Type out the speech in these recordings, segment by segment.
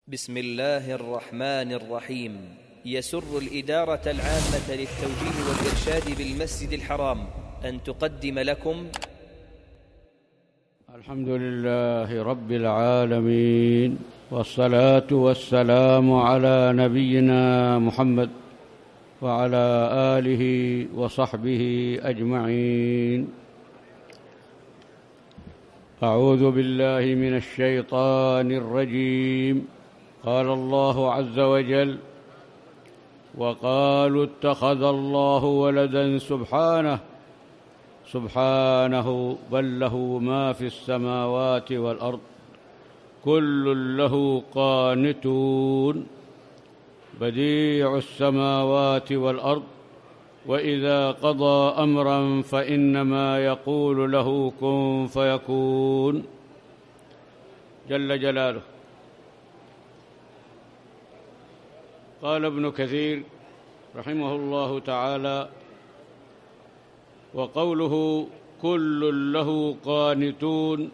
بسم الله الرحمن الرحيم. يسر الإدارة العامة للتوجيه والإرشاد بالمسجد الحرام أن تقدم لكم الحمد لله رب العالمين، والصلاة والسلام على نبينا محمد وعلى آله وصحبه أجمعين. أعوذ بالله من الشيطان الرجيم. قال الله عز وجل: وقالوا اتخذ الله ولدا سبحانه بل له ما في السماوات والأرض كل له قانتون بديع السماوات والأرض وإذا قضى أمرا فإنما يقول له كن فيكون جل جلاله. قال ابن كثير رحمه الله تعالى: وقوله كل له قانتون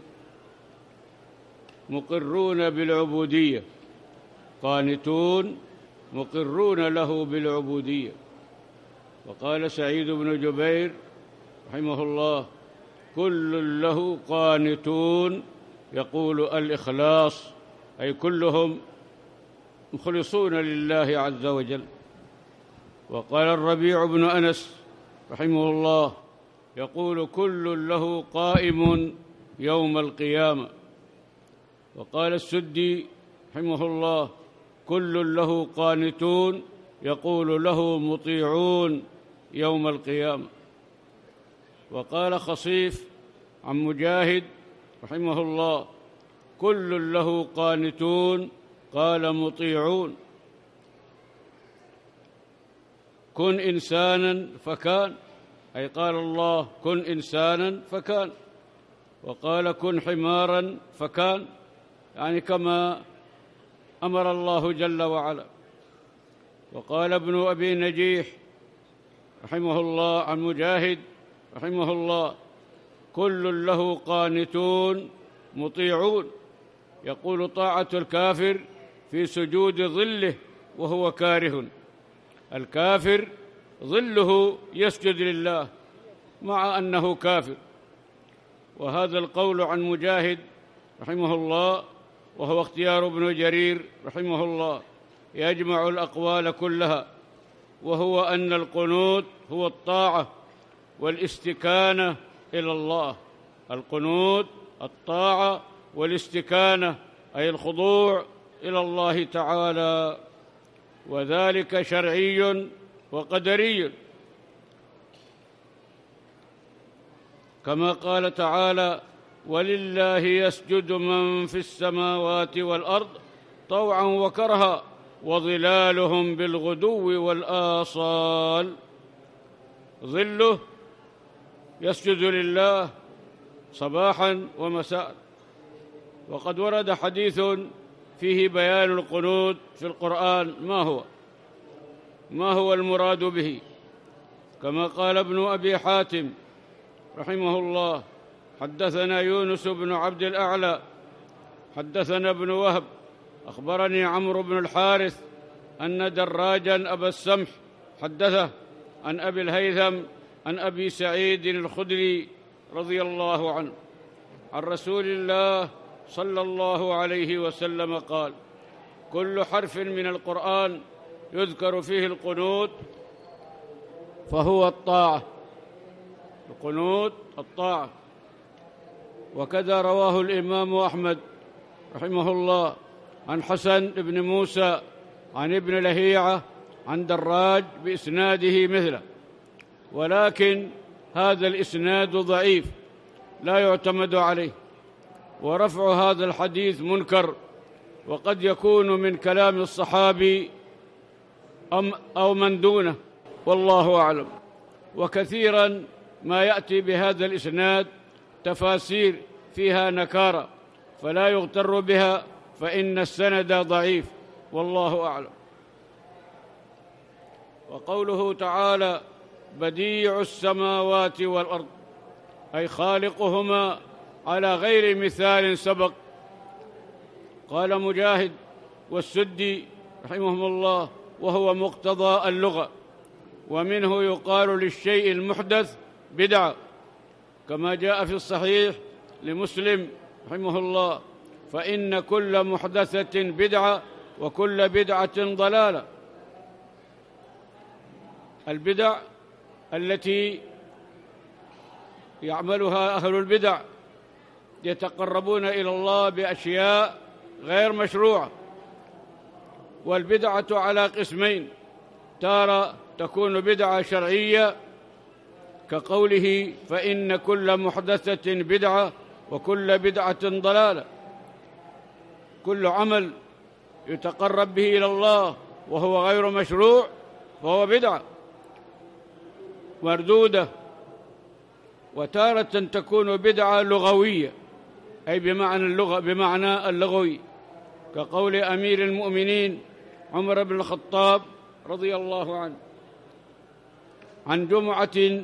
مقرون بالعبودية، قانتون مقرون له بالعبودية. وقال سعيد بن جبير رحمه الله: كل له قانتون يقول الإخلاص، أي كلهم مخلصون لله عز وجل. وقال الربيع بن أنس رحمه الله يقول: كل له قائم يوم القيامة. وقال السدي رحمه الله: كل له قانتون يقول له مطيعون يوم القيامة. وقال خصيف عن مجاهد رحمه الله: كل له قانتون قال مطيعون. كن إنسانا فكان، أي قال الله كن إنسانا فكان، وقال كن حمارا فكان، يعني كما أمر الله جل وعلا. وقال ابن أبي نجيح رحمه الله عن مجاهد رحمه الله: كل له قانتون مطيعون، يقول طاعة الكافر في سجود ظله وهو كاره. الكافر ظله يسجد لله مع أنه كافر. وهذا القول عن مجاهد رحمه الله، وهو اختيار ابن جرير رحمه الله، يجمع الأقوال كلها، وهو أن القنوت هو الطاعة والاستكانة إلى الله. القنوت الطاعة والاستكانة، أي الخضوع إلى الله تعالى، وذلك شرعي وقدري، كما قال تعالى: ولله يسجد من في السماوات والأرض طوعا وكرها وظلالهم بالغدو والآصال. ظله يسجد لله صباحا ومساء. وقد ورد حديث فيه بيان القنوت في القرآن، ما هو المراد به، كما قال ابن أبي حاتم رحمه الله: حدثنا يونس بن عبد الأعلى حدثنا ابن وهب أخبرني عمرو بن الحارث أن دراجا أبا السمح حدثه عن أبي الهيثم عن أبي سعيد الخدري رضي الله عنه عن رسول الله صلى الله عليه وسلم قال: كل حرف من القرآن يذكر فيه القنوت فهو الطاعة. القنوت الطاعة. وكذا رواه الإمام أحمد رحمه الله عن حسن بن موسى عن ابن لهيعة عن دراج بإسناده مثله، ولكن هذا الإسناد ضعيف لا يعتمد عليه، ورفع هذا الحديث منكر، وقد يكون من كلام الصحابي أو من دونه، والله أعلم. وكثيرا ما يأتي بهذا الإسناد تفاسير فيها نكارة، فلا يغتر بها، فإن السند ضعيف، والله أعلم. وقوله تعالى: بديع السماوات والأرض، أي خالقهما على غير مثال سبق. قال مجاهد والسدي رحمهم الله، وهو مقتضى اللغة. ومنه يقال للشيء المحدث بدعة، كما جاء في الصحيح لمسلم رحمه الله: فإن كل محدثة بدعة وكل بدعة ضلالة. البدع التي يعملها أهل البدع يتقربون إلى الله بأشياء غير مشروعة. والبدعة على قسمين: تارة تكون بدعة شرعية كقوله: فإن كل محدثة بدعة وكل بدعة ضلالة. كل عمل يتقرب به إلى الله وهو غير مشروع فهو بدعة مردودة. وتارة تكون بدعة لغوية، أي بمعنى اللغوي، كقول أمير المؤمنين عمر بن الخطاب رضي الله عنه عن جمعة،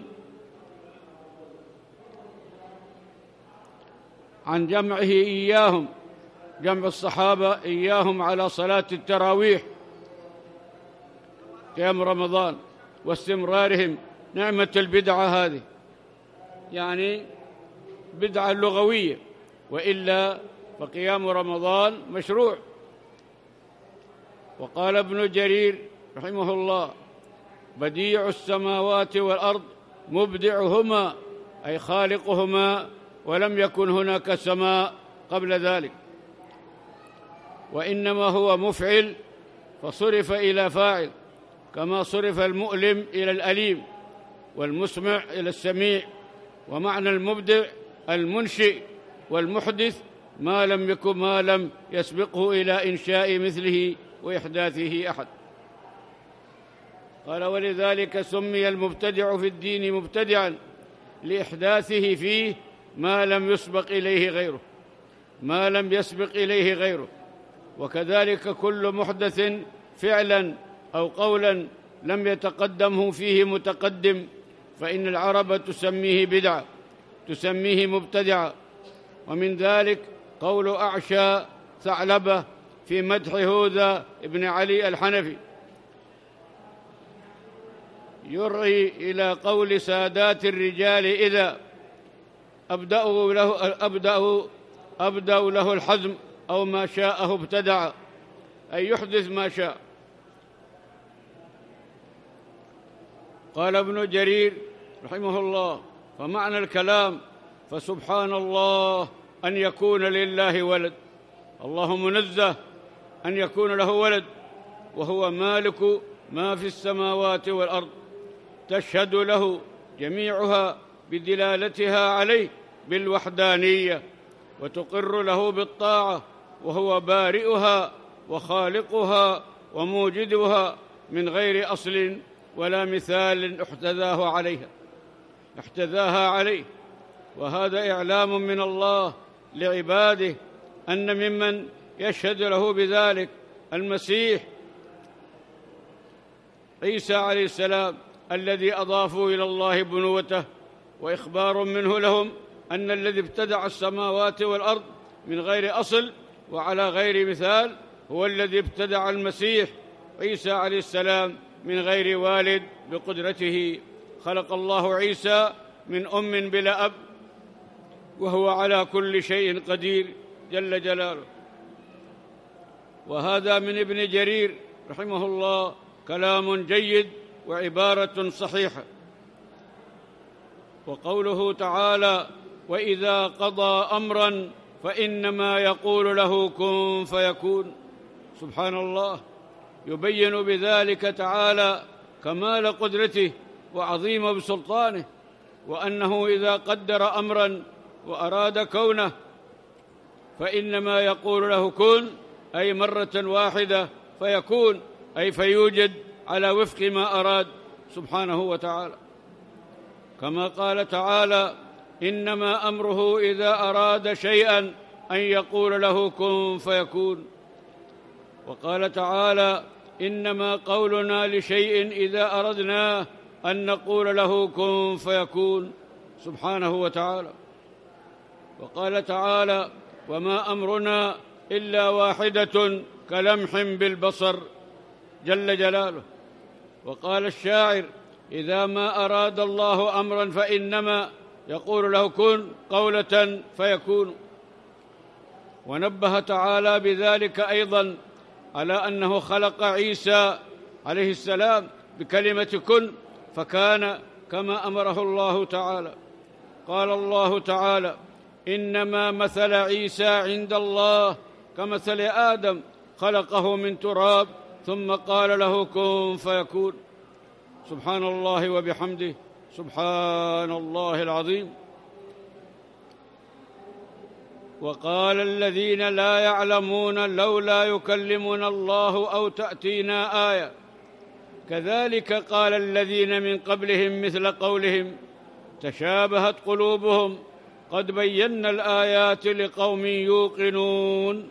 عن جمعه إياهم، جمع الصحابة إياهم على صلاة التراويح قيام رمضان واستمرارهم. نعمة البدعة هذه، يعني بدعة لغوية، وإلا فقيام رمضان مشروع. وقال ابن جرير رحمه الله: بديع السماوات والأرض مبدعهما، أي خالقهما، ولم يكن هناك سماء قبل ذلك، وإنما هو مفعل فصرف إلى فاعل، كما صرف المؤلم إلى الأليم والمسمع إلى السميع. ومعنى المبدع المنشئ، والمحدث ما لم يسبقه إلى إنشاء مثله وإحداثه أحد. قال: ولذلك سمي المبتدع في الدين مبتدعا لإحداثه فيه ما لم يسبق إليه غيره. وكذلك كل محدث فعلا أو قولا لم يتقدمه فيه متقدم، فإن العرب تسميه مبتدعا. ومن ذلك قول أعشى ثعلبة في مدح هوذا ابن علي الحنفي: يرعي إلى قول سادات الرجال إذا أبدأوا له الحزم أو ما شاءه ابتدع، أي يحدث ما شاء. قال ابن جرير رحمه الله: فمعنى الكلام: فسبحان الله أن يكون لله ولد، الله منزه أن يكون له ولد، وهو مالك ما في السماوات والأرض، تشهد له جميعها بدلالتها عليه بالوحدانية، وتقر له بالطاعة، وهو بارئها وخالقها وموجدها من غير أصل ولا مثال احتذاها عليه. وهذا إعلام من الله لعباده أن ممن يشهد له بذلك المسيح عيسى عليه السلام، الذي أضافوا إلى الله بنوته، وإخبار منه لهم أن الذي ابتدع السماوات والأرض من غير أصل وعلى غير مثال هو الذي ابتدع المسيح عيسى عليه السلام من غير والد بقدرته. خلق الله عيسى من أم بلا أب، وهو على كل شيء قدير جل جلاله. وهذا من ابن جرير رحمه الله كلام جيد وعبارة صحيحة. وقوله تعالى: وإذا قضى أمرا فإنما يقول له كن فيكون، سبحان الله، يبين بذلك تعالى كمال قدرته وعظيم بسلطانه، وأنه إذا قدر أمرا وأراد كونه فإنما يقول له كن، أي مرة واحدة، فيكون أي فيوجد على وفق ما أراد سبحانه وتعالى. كما قال تعالى: إنما أمره إذا أراد شيئا أن يقول له كن فيكون. وقال تعالى: إنما قولنا لشيء إذا أردناه أن نقول له كن فيكون، سبحانه وتعالى. وقال تعالى: وما أمرنا إلا واحدة كلمح بالبصر جل جلاله. وقال الشاعر: إذا ما أراد الله أمرا فإنما يقول له كن قولة فيكون. ونبه تعالى بذلك أيضا على أنه خلق عيسى عليه السلام بكلمة كن فكان كما أمره الله تعالى. قال الله تعالى: إنما مثل عيسى عند الله كمثل آدم خلقه من تراب ثم قال له كن فيكون. سبحان الله وبحمده، سبحان الله العظيم. وقال الذين لا يعلمون لولا يكلمنا الله أو تأتينا آية كذلك قال الذين من قبلهم مثل قولهم تشابهت قلوبهم قد بينا الآيات لقوم يوقنون.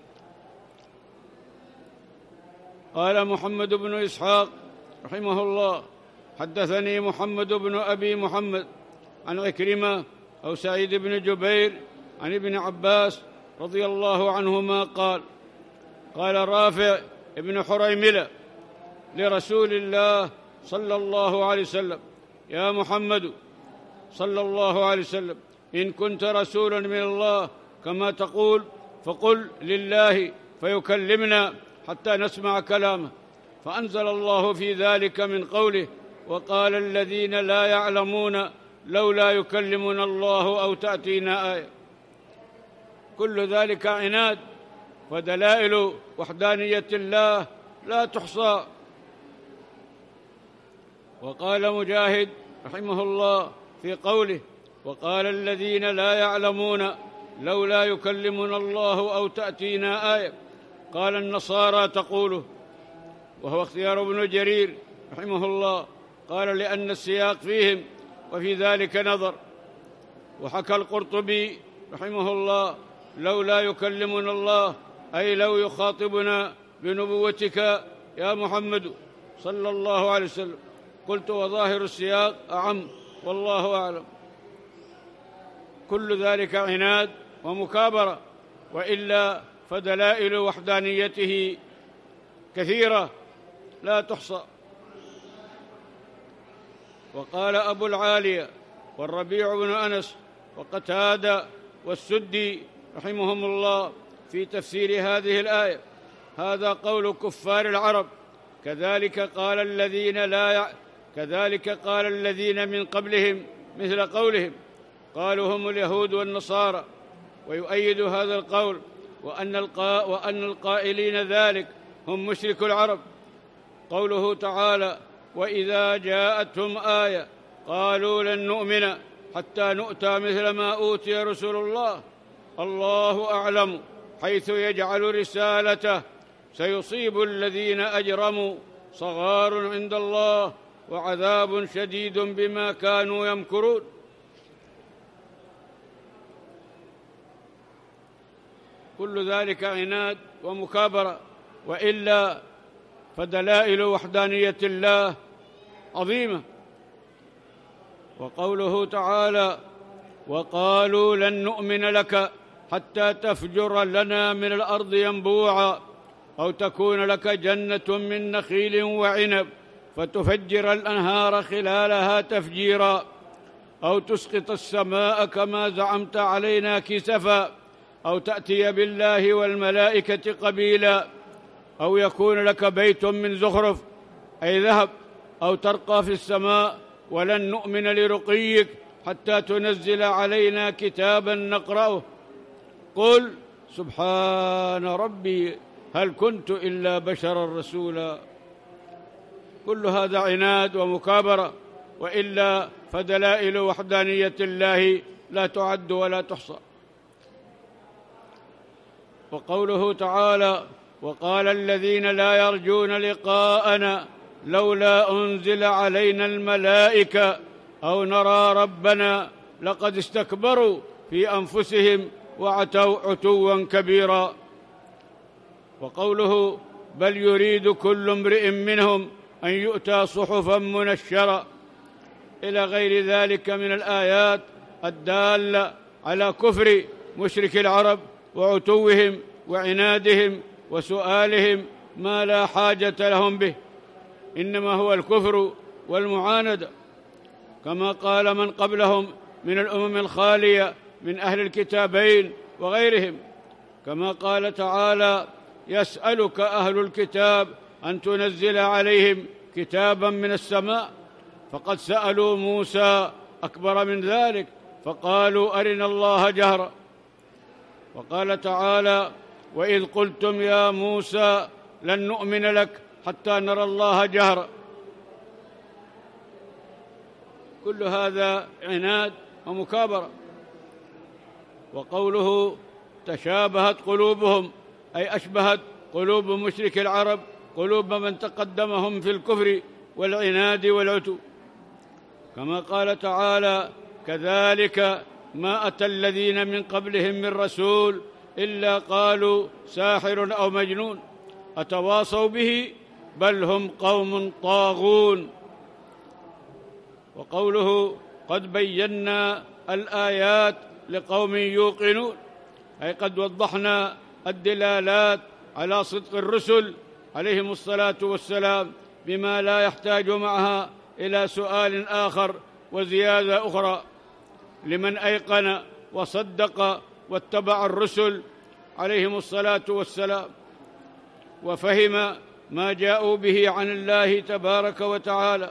قال محمد بن إسحاق رحمه الله: حدثني محمد بن أبي محمد عن عكرمة أو سعيد بن جبير عن ابن عباس رضي الله عنهما قال: قال رافع ابن حريملة لرسول الله صلى الله عليه وسلم: يا محمد صلى الله عليه وسلم، إن كنت رسولا من الله كما تقول فقل لله فيكلمنا حتى نسمع كلامه. فأنزل الله في ذلك من قوله: وقال الذين لا يعلمون لولا يكلمنا الله أو تأتينا آية. كل ذلك عناد، ودلائل وحدانية الله لا تحصى. وقال مجاهد رحمه الله في قوله: وقال الذين لا يعلمون لولا يكلمنا الله أو تأتينا آية، قال النصارى تقوله، وهو اختيار ابن جرير رحمه الله. قال: لأن السياق فيهم وفي ذلك نظر. وحكى القرطبي رحمه الله: لولا يكلمنا الله أي لو يخاطبنا بنبوتك يا محمد صلى الله عليه وسلم. قلت: وظاهر السياق أعم، والله أعلم. كل ذلك عناد ومكابرة، وإلا فدلائل وحدانيته كثيرة لا تحصى. وقال أبو العالية والربيع بن أنس وقتادة والسدي رحمهم الله في تفسير هذه الآية: هذا قول كفار العرب، كذلك قال الذين من قبلهم مثل قولهم. قالوا هم اليهود والنصارى. ويؤيد هذا القول وأن القائلين ذلك هم مشرك العرب قوله تعالى: وإذا جاءتهم آية قالوا لن نؤمن حتى نؤتى مثل ما أوتي رسل الله، الله أعلم حيث يجعل رسالته، سيصيب الذين أجرموا صغار عند الله وعذاب شديد بما كانوا يمكرون. كل ذلك عناد ومكابرة، وإلا فدلائل وحدانية الله عظيمة. وقوله تعالى: وقالوا لن نؤمن لك حتى تفجر لنا من الأرض ينبوعا أو تكون لك جنة من نخيل وعنب فتفجر الأنهار خلالها تفجيرا أو تسقط السماء كما زعمت علينا كسفا أو تأتي بالله والملائكة قبيلا أو يكون لك بيت من زخرف أي ذهب أو ترقى في السماء ولن نؤمن لرقيك حتى تنزل علينا كتابا نقرأه قل سبحان ربي هل كنت إلا بشرا رسولا. كل هذا عناد ومكابرة، وإلا فدلائل وحدانية الله لا تعد ولا تحصى. وقوله تعالى: وقال الذين لا يرجون لقاءنا لولا أنزل علينا الملائكة أو نرى ربنا لقد استكبروا في أنفسهم وعتوا عتوا كبيرا. وقوله: بل يريد كل امرئ منهم أن يؤتى صحفا منشرة إلى غير ذلك من الآيات الدالة على كفر مشرك العرب وعتوهم وعنادهم وسؤالهم ما لا حاجة لهم به، إنما هو الكفر والمعاندة، كما قال من قبلهم من الأمم الخالية من أهل الكتابين وغيرهم، كما قال تعالى: يسألك أهل الكتاب أن تنزل عليهم كتابا من السماء، فقد سألوا موسى أكبر من ذلك فقالوا أرنا الله جهرة. وقال تعالى: وإذ قلتم يا موسى لن نؤمن لك حتى نرى الله جهرة. كل هذا عناد ومكابرة. وقوله: تشابهت قلوبهم، أي أشبهت قلوب مشرك العرب قلوب من تقدمهم في الكفر والعناد والعتو، كما قال تعالى: كذلك ما أتى الذين من قبلهم من رسول إلا قالوا ساحر أو مجنون أتواصوا به بل هم قوم طاغون. وقوله: قد بينا الآيات لقوم يوقنون، أي قد وضحنا الدلالات على صدق الرسل عليهم الصلاة والسلام بما لا يحتاج معها إلى سؤال آخر وزيادة أخرى لمن أيقن وصدق واتبع الرسل عليهم الصلاة والسلام وفهم ما جاءوا به عن الله تبارك وتعالى.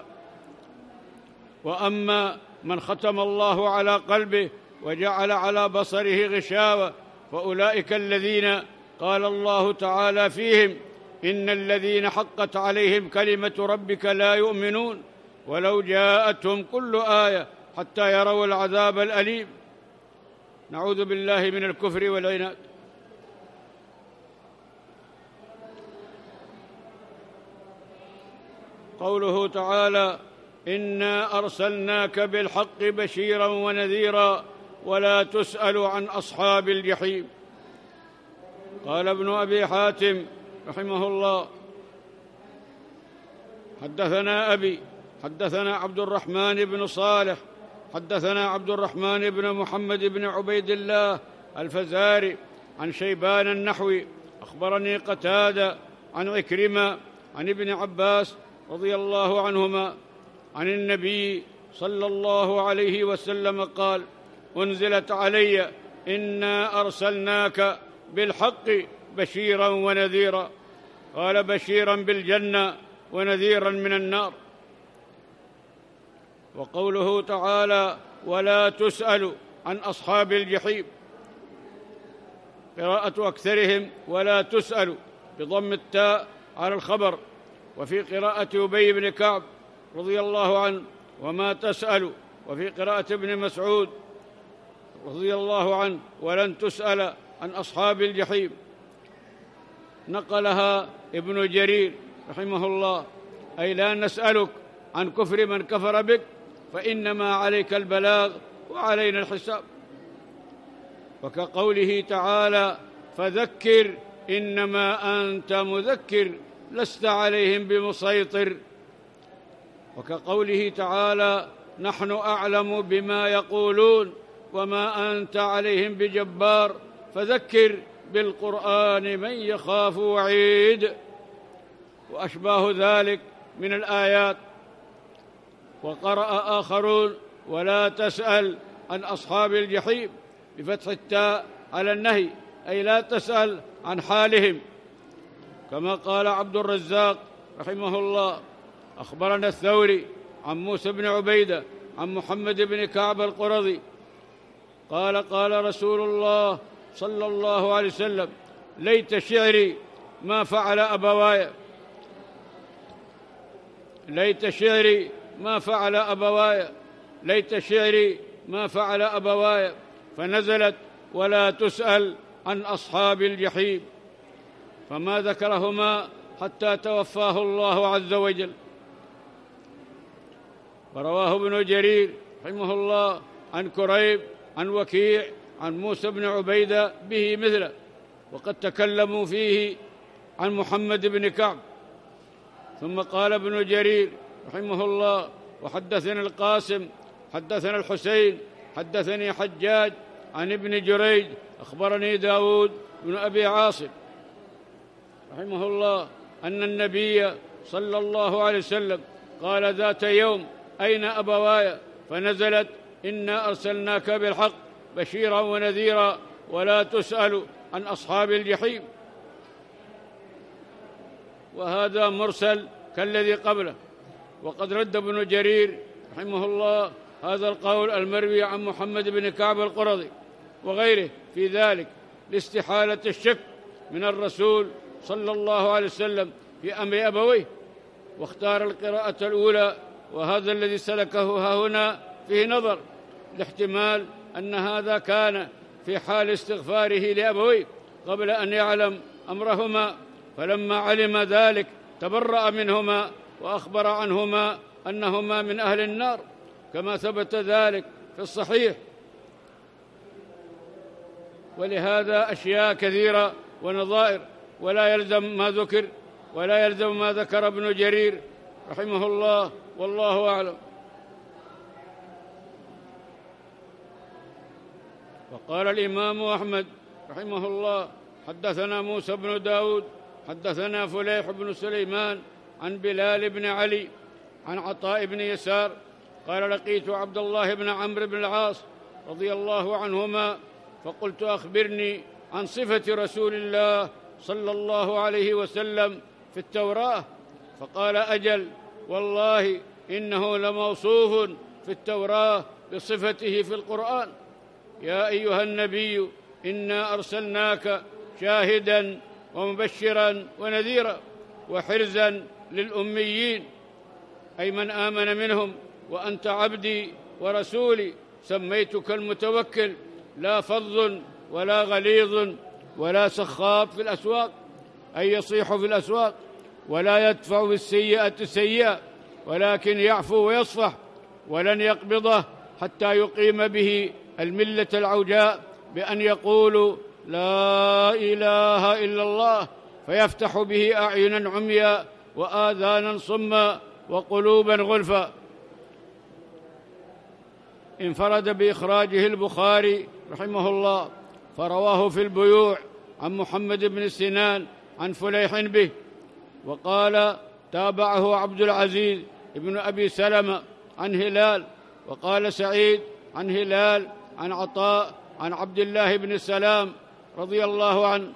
وأما من ختم الله على قلبه وجعل على بصره غشاوة فأولئك الذين قال الله تعالى فيهم: إن الذين حقت عليهم كلمة ربك لا يؤمنون ولو جاءتهم كل آية حتى يروا العذاب الأليم. نعوذ بالله من الكفر والعناد. قوله تعالى: إنا أرسلناك بالحق بشيرا ونذيرا ولا تسأل عن أصحاب الجحيم. قال ابن أبي حاتم رحمه الله: حدثنا أبي حدثنا عبد الرحمن بن صالح حدثنا عبد الرحمن بن محمد بن عبيد الله الفزاري عن شيبان النحوي أخبرني قتادة عن عكرمة عن ابن عباس رضي الله عنهما عن النبي صلى الله عليه وسلم قال: أنزلت علي إنا أرسلناك بالحق بشيرا ونذيرا. قال: بشيرا بالجنة ونذيرا من النار. وقوله تعالى: ولا تسأل عن أصحاب الجحيم، قراءة أكثرهم: ولا تسأل بضم التاء على الخبر. وفي قراءة أبي بن كعب رضي الله عنه: وما تسأل. وفي قراءة ابن مسعود رضي الله عنه: ولن تسأل عن أصحاب الجحيم. نقلها ابن جرير رحمه الله: أي لا نسألك عن كفر من كفر بك فإنما عليك البلاغ وعلينا الحساب. وكقوله تعالى: فذكر إنما أنت مذكر لست عليهم بمسيطر. وكقوله تعالى: نحن أعلم بما يقولون وما أنت عليهم بجبار فذكر بالقرآن من يخاف وعيد. وأشباه ذلك من الآيات. وقرأ آخرون: ولا تسأل عن أصحاب الجحيم بفتح التاء على النهي، أي لا تسأل عن حالهم، كما قال عبد الرزاق رحمه الله: أخبرنا الثوري عن موسى بن عبيدة عن محمد بن كعب القرظي قال: قال رسول الله صلى الله عليه وسلم: ليت شعري ما فعل أبواي، ليت شعري ما فعل أبواي، ليت شعري ما فعل أبواي، فنزلت: ولا تسأل عن أصحاب الجحيم، فما ذكرهما حتى توفاه الله عز وجل. ورواه ابن جرير رحمه الله عن كريب عن وكيع عن موسى بن عبيدة به مثله، وقد تكلموا فيه عن محمد بن كعب. ثم قال ابن جرير رحمه الله: وحدثنا القاسم حدثنا الحسين حدثني حجاج عن ابن جريج أخبرني داود بن أبي عاصم رحمه الله أن النبي صلى الله عليه وسلم قال ذات يوم: أين أبواي؟ فنزلت: إنا أرسلناك بالحق بشيرا ونذيرا ولا تسأل عن أصحاب الجحيم. وهذا مرسل كالذي قبله. وقد رد ابن جرير رحمه الله هذا القول المروي عن محمد بن كعب القرظي وغيره في ذلك لاستحالة الشك من الرسول صلى الله عليه وسلم في أمر أبويه، واختار القراءة الأولى، وهذا الذي سلكه ها هنا فيه نظر، لاحتمال أن هذا كان في حال استغفاره لأبويه قبل أن يعلم أمرهما، فلما علم ذلك تبرأ منهما وأخبر عنهما أنهما من أهل النار، كما ثبت ذلك في الصحيح. ولهذا أشياء كثيرة ونظائر، ولا يلزم ما ذكر ولا يلزم ما ذكر ابن جرير رحمه الله، والله أعلم. وقال الإمام أحمد رحمه الله: حدثنا موسى بن داود حدثنا فليح بن سليمان عن بلال بن علي عن عطاء بن يسار قال: لقيت عبد الله بن عمرو بن العاص رضي الله عنهما فقلت: أخبرني عن صفة رسول الله صلى الله عليه وسلم في التوراة. فقال: أجل، والله إنه لموصوف في التوراة بصفته في القرآن: يا أيها النبي إنا أرسلناك شاهدا ومبشرا ونذيرا وحرزا للأميين، أي من آمن منهم، وأنت عبدي ورسولي، سميتك المتوكل، لا فظ ولا غليظ ولا سخاب في الأسواق، أي يصيح في الأسواق، ولا يدفع بالسيئة سيئة، ولكن يعفو ويصفح، ولن يقبضه حتى يقيم به الملة العوجاء بأن يقولوا: لا إله إلا الله، فيفتح به أعينا عميا وآذانا صما وقلوبا غلفا. انفرد بإخراجه البخاري رحمه الله، فرواه في البيوع عن محمد بن سنان عن فليح به، وقال: تابعه عبد العزيز بن أبي سلمة عن هلال، وقال سعيد عن هلال عن عطاء عن عبد الله بن سلام رضي الله عنه،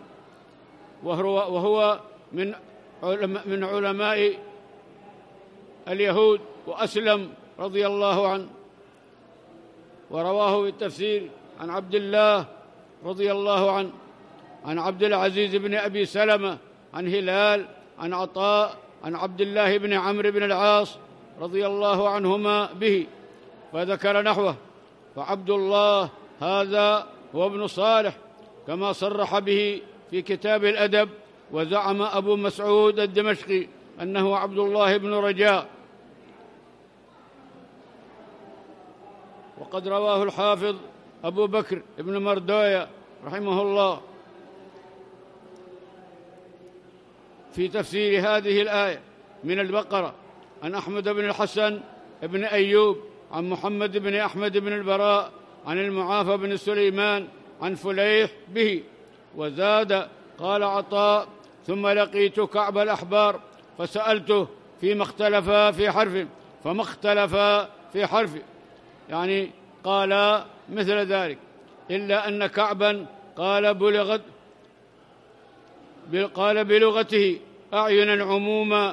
وهو من علماء اليهود، وأسلم رضي الله عنه. ورواه بالتفسير عن عبد الله رضي الله عنه عن عبد العزيز بن أبي سلمة عن هلال عن عطاء عن عبد الله بن عمرو بن العاص رضي الله عنهما به، فذكر نحوه. فعبد الله هذا هو ابن صالح كما صرح به في كتاب الأدب، وزعم أبو مسعود الدمشقي أنه عبد الله بن رجاء. وقد رواه الحافظ أبو بكر بن مردوية رحمه الله في تفسير هذه الآية من البقرة عن أحمد بن الحسن بن أيوب عن محمد بن أحمد بن البراء عن المعافى بن سليمان عن فليح به. وزاد: قال عطاء: ثم لقيت كعب الأحبار فسألته فيما اختلفا في حرف، فما اختلفا في حرف، يعني قال مثل ذلك، إلا أن كعبا قال بلغته أعينا عموما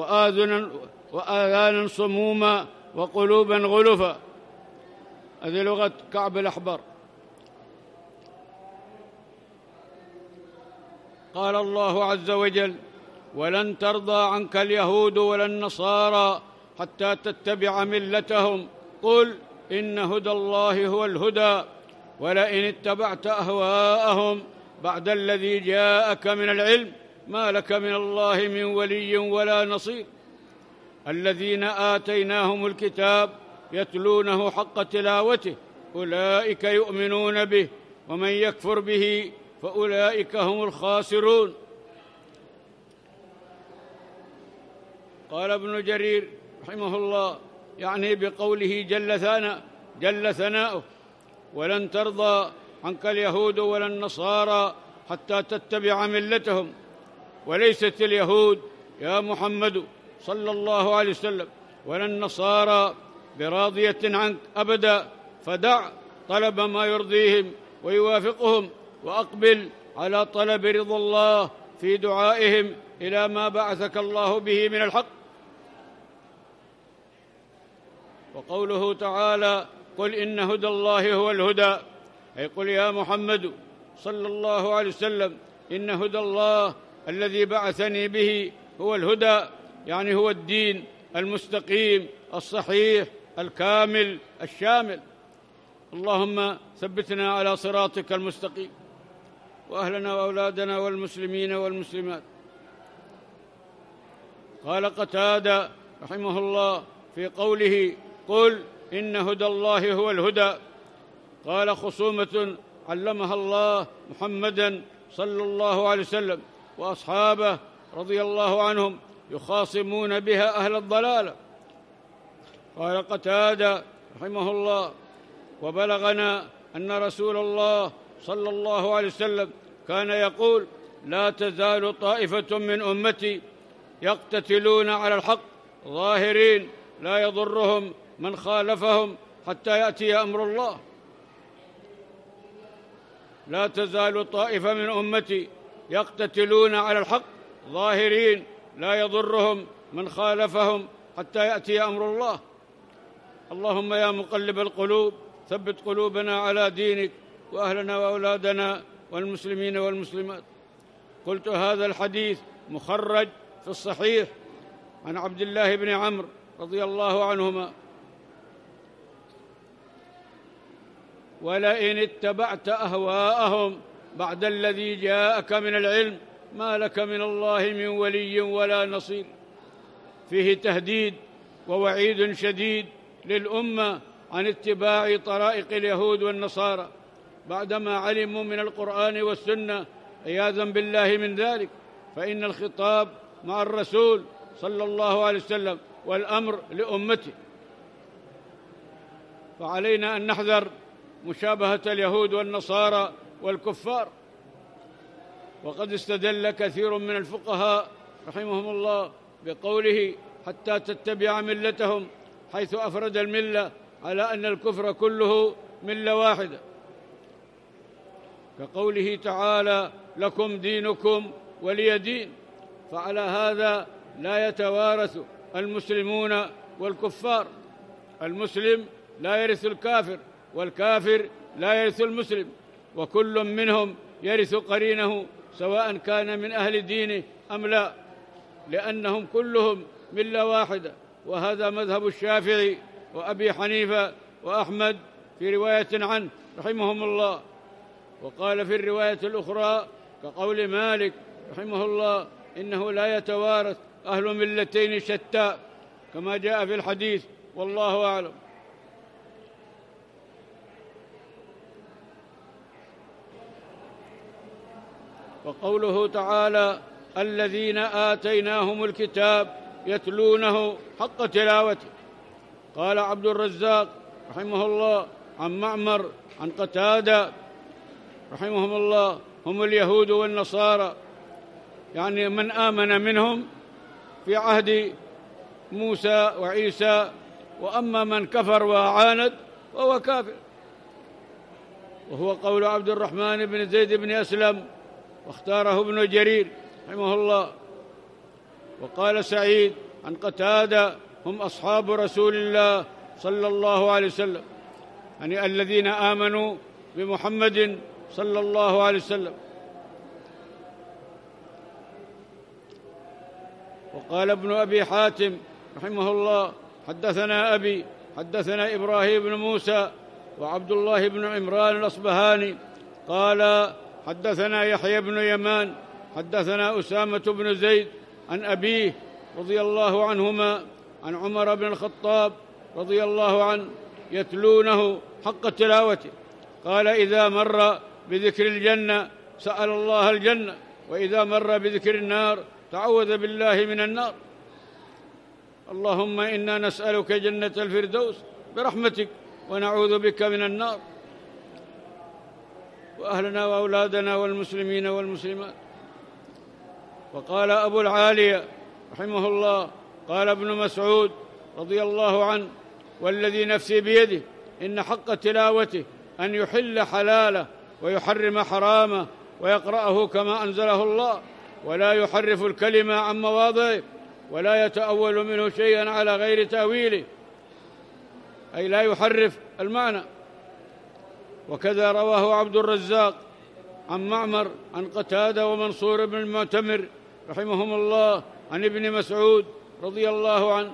وآذانا صموما وقلوبا غلفا. هذه لغة كعب الأحبار. قال الله عز وجل: ولن ترضى عنك اليهود ولا النصارى حتى تتبع ملتهم، قل إن هدى الله هو الهدى، ولئن اتبعت أهواءهم بعد الذي جاءك من العلم ما لك من الله من ولي ولا نصير. الذين آتيناهم الكتاب يتلونه حق تلاوته أولئك يؤمنون به، ومن يكفر به فأولئك هم الخاسرون. قال ابن جرير رحمه الله يعني بقوله جل ثناؤه: ولن ترضى عنك اليهود ولا النصارى حتى تتبع ملتهم، وليست اليهود يا محمد صلى الله عليه وسلم ولا النصارى براضية عنك أبدا، فدع طلب ما يرضيهم ويوافقهم، وأقبل على طلب رضا الله في دعائهم إلى ما بعثك الله به من الحق. وقوله تعالى: قل إن هدى الله هو الهدى، أي قل يا محمد صلى الله عليه وسلم إن هدى الله الذي بعثني به هو الهدى، يعني هو الدين المستقيم الصحيح الكامل الشامل. اللهم ثبتنا على صراطك المستقيم، وأهلنا وأولادنا والمسلمين والمسلمات. قال قتادة رحمه الله في قوله: قل إن هدى الله هو الهدى، قال: خصومة علمها الله محمدًا صلى الله عليه وسلم وأصحابه رضي الله عنهم يخاصمون بها أهل الضلالة. قال قتادة رحمه الله: وبلغنا أن رسول الله صلى الله عليه وسلم كان يقول: لا تزال طائفة من أمتي يقتتلون على الحق ظاهرين لا يضرهم من خالفهم حتى يأتي أمر الله. لا تزال طائفة من أمتي يقتتلون على الحق ظاهرين لا يضرهم من خالفهم حتى يأتي أمر الله. اللهم يا مقلب القلوب ثبت قلوبنا على دينك، وأهلنا وأولادنا والمسلمين والمسلمات. قلت هذا الحديث مخرج في الصحيح عن عبد الله بن عمرو رضي الله عنهما: ولئن اتبعت أهواءهم بعد الذي جاءك من العلم ما لك من الله من ولي ولا نصير. فيه تهديد ووعيد شديد للأمة عن اتباع طرائق اليهود والنصارى بعدما علموا من القرآن والسنة عياذا بالله من ذلك، فإن الخطاب مع الرسول صلى الله عليه وسلم والأمر لأمته، فعلينا أن نحذر مشابهة اليهود والنصارى والكفار. وقد استدل كثير من الفقهاء رحمهم الله بقوله: حتى تتبع ملتهم، حيث أفرد الملة على أن الكفر كله ملة واحدة، كقوله تعالى: لكم دينكم ولي دين. فعلى هذا لا يتوارث المسلمون والكفار، المسلم لا يرث الكافر، والكافر لا يرث المسلم، وكل منهم يرث قرينه سواء كان من أهل دينه أم لا، لأنهم كلهم ملة واحدة. وهذا مذهب الشافعي وأبي حنيفة وأحمد في رواية عنه رحمهم الله. وقال في الرواية الأخرى كقول مالك رحمه الله: إنه لا يتوارث أهل ملتين شتى، كما جاء في الحديث، والله أعلم. وقوله تعالى: الذين آتيناهم الكتاب يتلونه حق تلاوته. قال عبد الرزاق رحمه الله عن معمر عن قتادة رحمهم الله: هم اليهود والنصارى، يعني من آمن منهم في عهد موسى وعيسى، وأما من كفر وعاند فهو كافر. وهو قول عبد الرحمن بن زيد بن أسلم، واختاره ابن جرير رحمه الله. وقال سعيد عن قتادة: هم أصحاب رسول الله صلى الله عليه وسلم، يعني الذين آمنوا بمحمد صلى الله عليه وسلم. وقال ابن أبي حاتم رحمه الله: حدثنا أبي حدثنا إبراهيم بن موسى وعبد الله بن عمران الأصبهاني قال: حدثنا يحيى بن يمان حدثنا أسامة بن زيد عن أبيه رضي الله عنهما عن عمر بن الخطاب رضي الله عنه يتلونه حق تلاوته. قال: إذا مر بذكر الجنة سأل الله الجنة، وإذا مر بذكر النار تعوذ بالله من النار. اللهم إنا نسألك جنة الفردوس برحمتك ونعوذ بك من النار. وأهلنا وأولادنا والمسلمين والمسلمات. وقال أبو العالية رحمه الله: قال ابن مسعود رضي الله عنه: والذي نفسي بيده إن حق تلاوته أن يحل حلاله ويحرم حرامه ويقرأه كما أنزله الله، ولا يحرف الكلمة عن مواضعه، ولا يتأول منه شيئا على غير تأويله، أي لا يحرف المعنى. وكذا رواه عبد الرزاق عن معمر عن قتادة ومنصور بن المعتمر رحمهم الله عن ابن مسعود رضي الله عنه.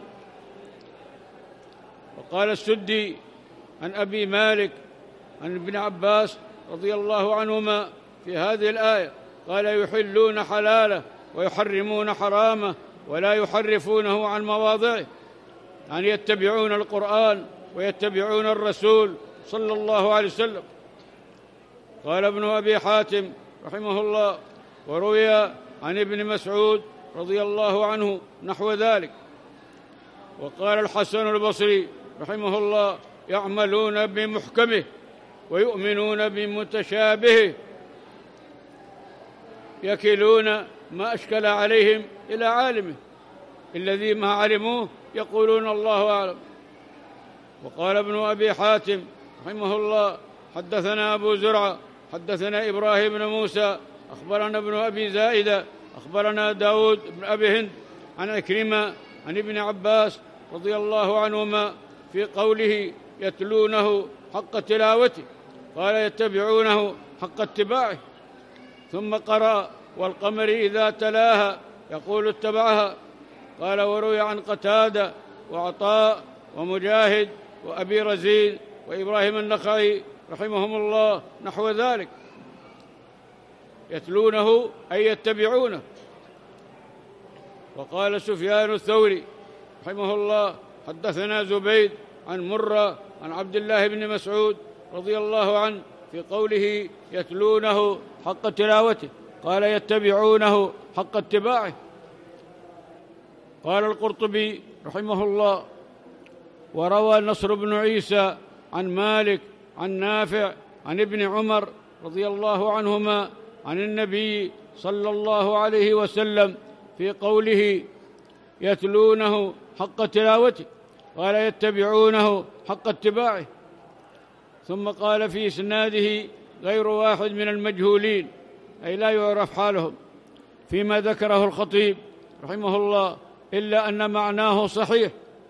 وقال السدي عن أبي مالك عن ابن عباس رضي الله عنهما في هذه الآية، قال: يحلون حلاله ويحرمون حرامه ولا يحرفونه عن مواضعه، يعني يتبعون القرآن ويتبعون الرسول صلى الله عليه وسلم. قال ابن أبي حاتم رحمه الله: وروي عن ابن مسعود رضي الله عنه نحو ذلك. وقال الحسن البصري رحمه الله: يعملون بمحكمه ويؤمنون بمتشابهه، يكلون ما أشكل عليهم إلى عالمه، الذي ما علموه يقولون الله أعلم. وقال ابن أبي حاتم رحمه الله: حدثنا أبو زرعة حدثنا إبراهيم بن موسى أخبرنا ابن أبي زائدة أخبرنا داود بن أبي هند عن عكرمة عن ابن عباس رضي الله عنهما في قوله: يتلونه حق تلاوته، قال: يتبعونه حق اتباعه. ثم قرأ: والقمر إذا تلاها، يقول: اتبعها. قال: وروي عن قتادة وعطاء ومجاهد وأبي رزين وإبراهيم النخعي رحمهم الله نحو ذلك. يتلونه أي يتبعونه. وقال سفيان الثوري رحمه الله: حدثنا زبيد عن مرة عن عبد الله بن مسعود رضي الله عنه في قوله: يتلونه حق تلاوته، قال: يتبعونه حق اتباعه. قال القرطبي رحمه الله: وروى نصر بن عيسى عن مالك عن نافع عن ابن عمر رضي الله عنهما عن النبي صلى الله عليه وسلم في قوله: يتلونه حق تلاوته، قال: يتبعونه حق اتباعه. ثم قال في إسناده غير واحد من المجهولين، أي لا يعرف حالهم، فيما ذكره الخطيب رحمه الله، إلا أن معناه صحيح.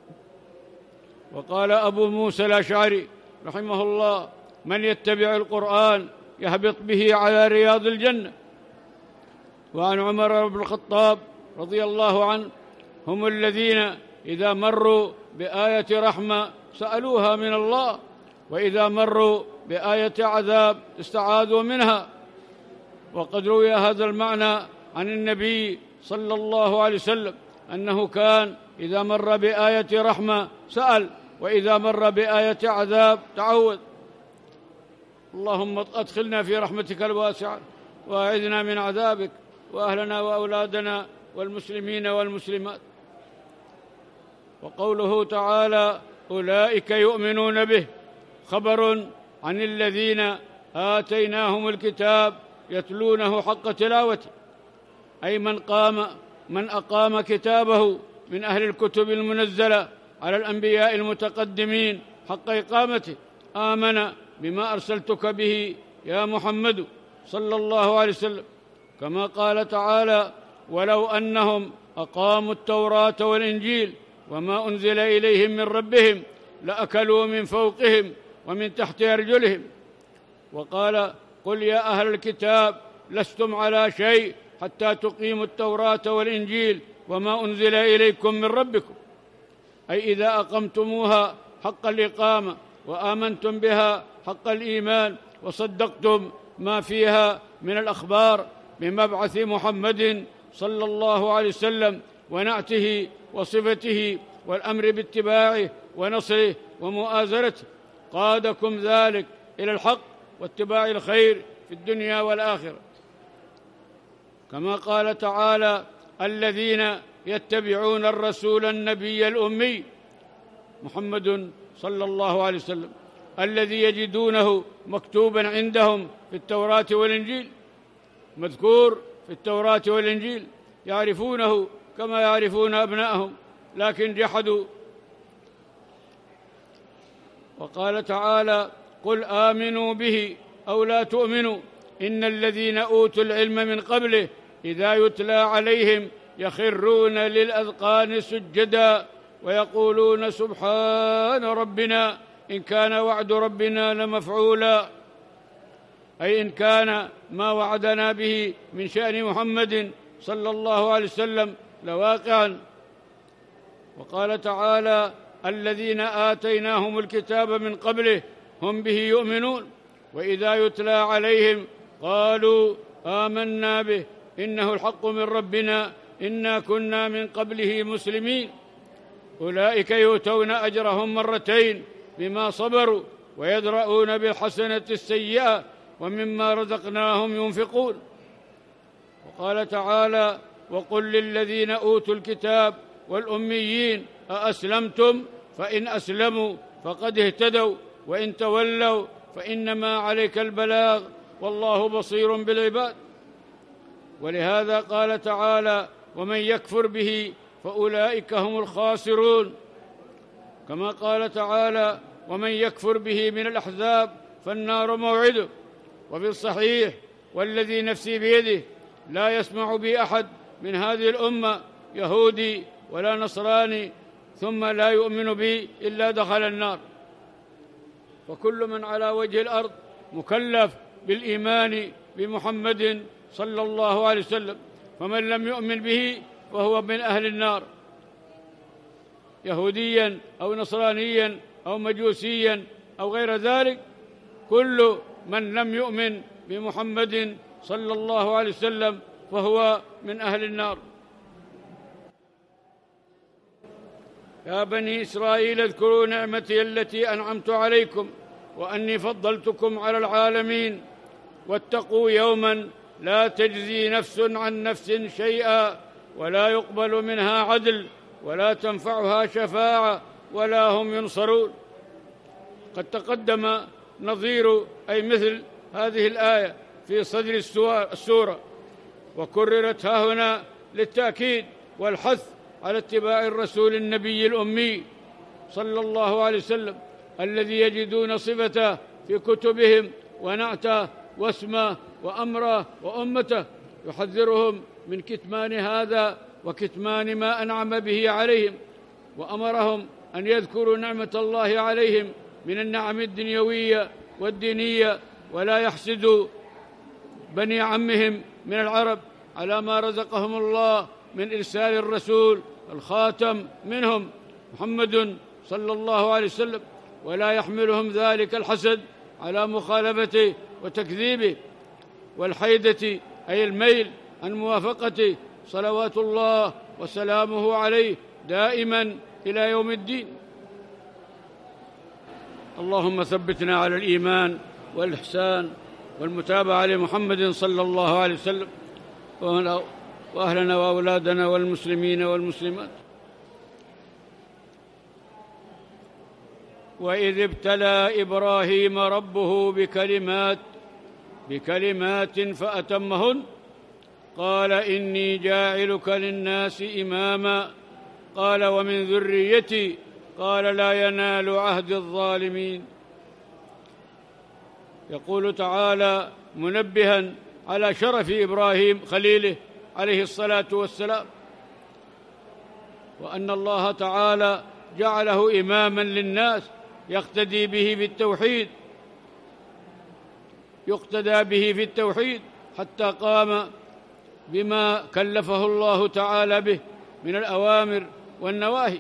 وقال أبو موسى الأشعري رحمه الله: من يتبع القرآن يهبط به على رياض الجنة. وعن عمر بن الخطاب رضي الله عنه: هم الذين إذا مروا بآية رحمة سألوها من الله، وإذا مروا بآية عذاب استعاذوا منها. وقد روي هذا المعنى عن النبي صلى الله عليه وسلم أنه كان إذا مر بآية رحمة سأل، وإذا مر بآية عذاب تعوذ. اللهم أدخلنا في رحمتك الواسعة وأعذنا من عذابك وأهلنا وأولادنا والمسلمين والمسلمات. وقوله تعالى: أولئك يؤمنون به، خبر عن الذين آتيناهم الكتاب يتلونه حق تلاوته، أي من أقام كتابه من أهل الكتب المنزلة على الأنبياء المتقدمين حق إقامته، آمن بما أرسلتك به يا محمد صلى الله عليه وسلم، كما قال تعالى: ولو أنهم أقاموا التوراة والإنجيل وما أنزل إليهم من ربهم لأكلوا من فوقهم ومن تحت أرجلهم. وقال: قل يا أهل الكتاب لستم على شيء حتى تقيموا التوراة والإنجيل وما أنزل إليكم من ربكم، أي إذا أقمتموها حق الإقامة وآمنتم بها حق الإيمان وصدقتم ما فيها من الأخبار بمبعث محمد صلى الله عليه وسلم ونعته وصفته والأمر باتباعه ونصره ومؤازرته، قادكم ذلك إلى الحق واتباع الخير في الدنيا والآخرة. كما قال تعالى: الذين يتبعون الرسول النبي الأمي محمد صلى الله عليه وسلم الذي يجدونه مكتوبا عندهم في التوراة والإنجيل، مذكور في التوراة والإنجيل، يعرفونه كما يعرفون أبنائهم، لكن جحدوا. وقال تعالى: قل آمنوا به أو لا تؤمنوا إن الذين أوتوا العلم من قبله إذا يتلى عليهم يخرون للأذقان سجدا ويقولون سبحان ربنا إن كان وعد ربنا لمفعولا، أي إن كان ما وعدنا به من شأن محمد صلى الله عليه وسلم لواقعا. وقال تعالى: الذين آتيناهم الكتاب من قبله هم به يؤمنون وإذا يتلى عليهم قالوا آمنا به إنه الحق من ربنا إنا كنا من قبله مسلمين. أولئك يؤتون أجرهم مرتين بما صبروا ويدرؤون بالحسنة السيئة ومما رزقناهم ينفقون. وقال تعالى: وقل للذين أوتوا الكتاب والأميين أأسلمتم فإن أسلموا فقد اهتدوا وإن تولوا فإنما عليك البلاغ والله بصير بالعباد. ولهذا قال تعالى: ومن يكفر به فأولئك هم الخاسرون، كما قال تعالى: ومن يكفر به من الأحزاب فالنار موعده. وفي الصحيح والذي نفسي بيده لا يسمع بي أحد من هذه الأمة يهودي ولا نصراني ثم لا يؤمن بي إلا دخل النار. فكل من على وجه الأرض مكلف بالإيمان بمحمد صلى الله عليه وسلم، فمن لم يؤمن به فهو من أهل النار، يهوديا أو نصرانيا أو مجوسيا أو غير ذلك. كل من لم يؤمن بمحمد صلى الله عليه وسلم فهو من أهل النار. يا بني إسرائيل اذكروا نعمتي التي أنعمت عليكم وأني فضلتكم على العالمين واتقوا يوما لا تجزي نفس عن نفس شيئا ولا يقبل منها عدل ولا تنفعها شفاعة ولا هم ينصرون. قد تقدم نظير أي مثل هذه الآية في صدر السورة، وكررت هنا للتأكيد والحث على اتباع الرسول النبي الأمي صلى الله عليه وسلم الذي يجدون صفته في كتبهم ونعته واسمه وأمره وأمته، يحذرهم من كتمان هذا وكتمان ما أنعم به عليهم، وأمرهم أن يذكروا نعمة الله عليهم من النعم الدنيوية والدينية، ولا يحسدوا بني عمهم من العرب على ما رزقهم الله من إرسال الرسول الخاتم منهم محمد صلى الله عليه وسلم، ولا يحملهم ذلك الحسد على مخالفته وتكذيبه والحيدة أي الميل عن موافقته صلوات الله وسلامه عليه دائما إلى يوم الدين. اللهم ثبتنا على الإيمان والإحسان والمتابعة لمحمد صلى الله عليه وسلم وأهلنا وأولادنا والمسلمين والمسلمات. وإذ ابتلى إبراهيم ربه بكلمات فأتمهن قال إني جاعلك للناس إماما قال ومن ذريتي قال لا ينال عهد الظالمين. يقول تعالى منبها على شرف إبراهيم خليله عليه الصلاة والسلام، وأن الله تعالى جعله إماما للناس يقتدى به في التوحيد حتى قام بما كلفه الله تعالى به من الأوامر والنواهي،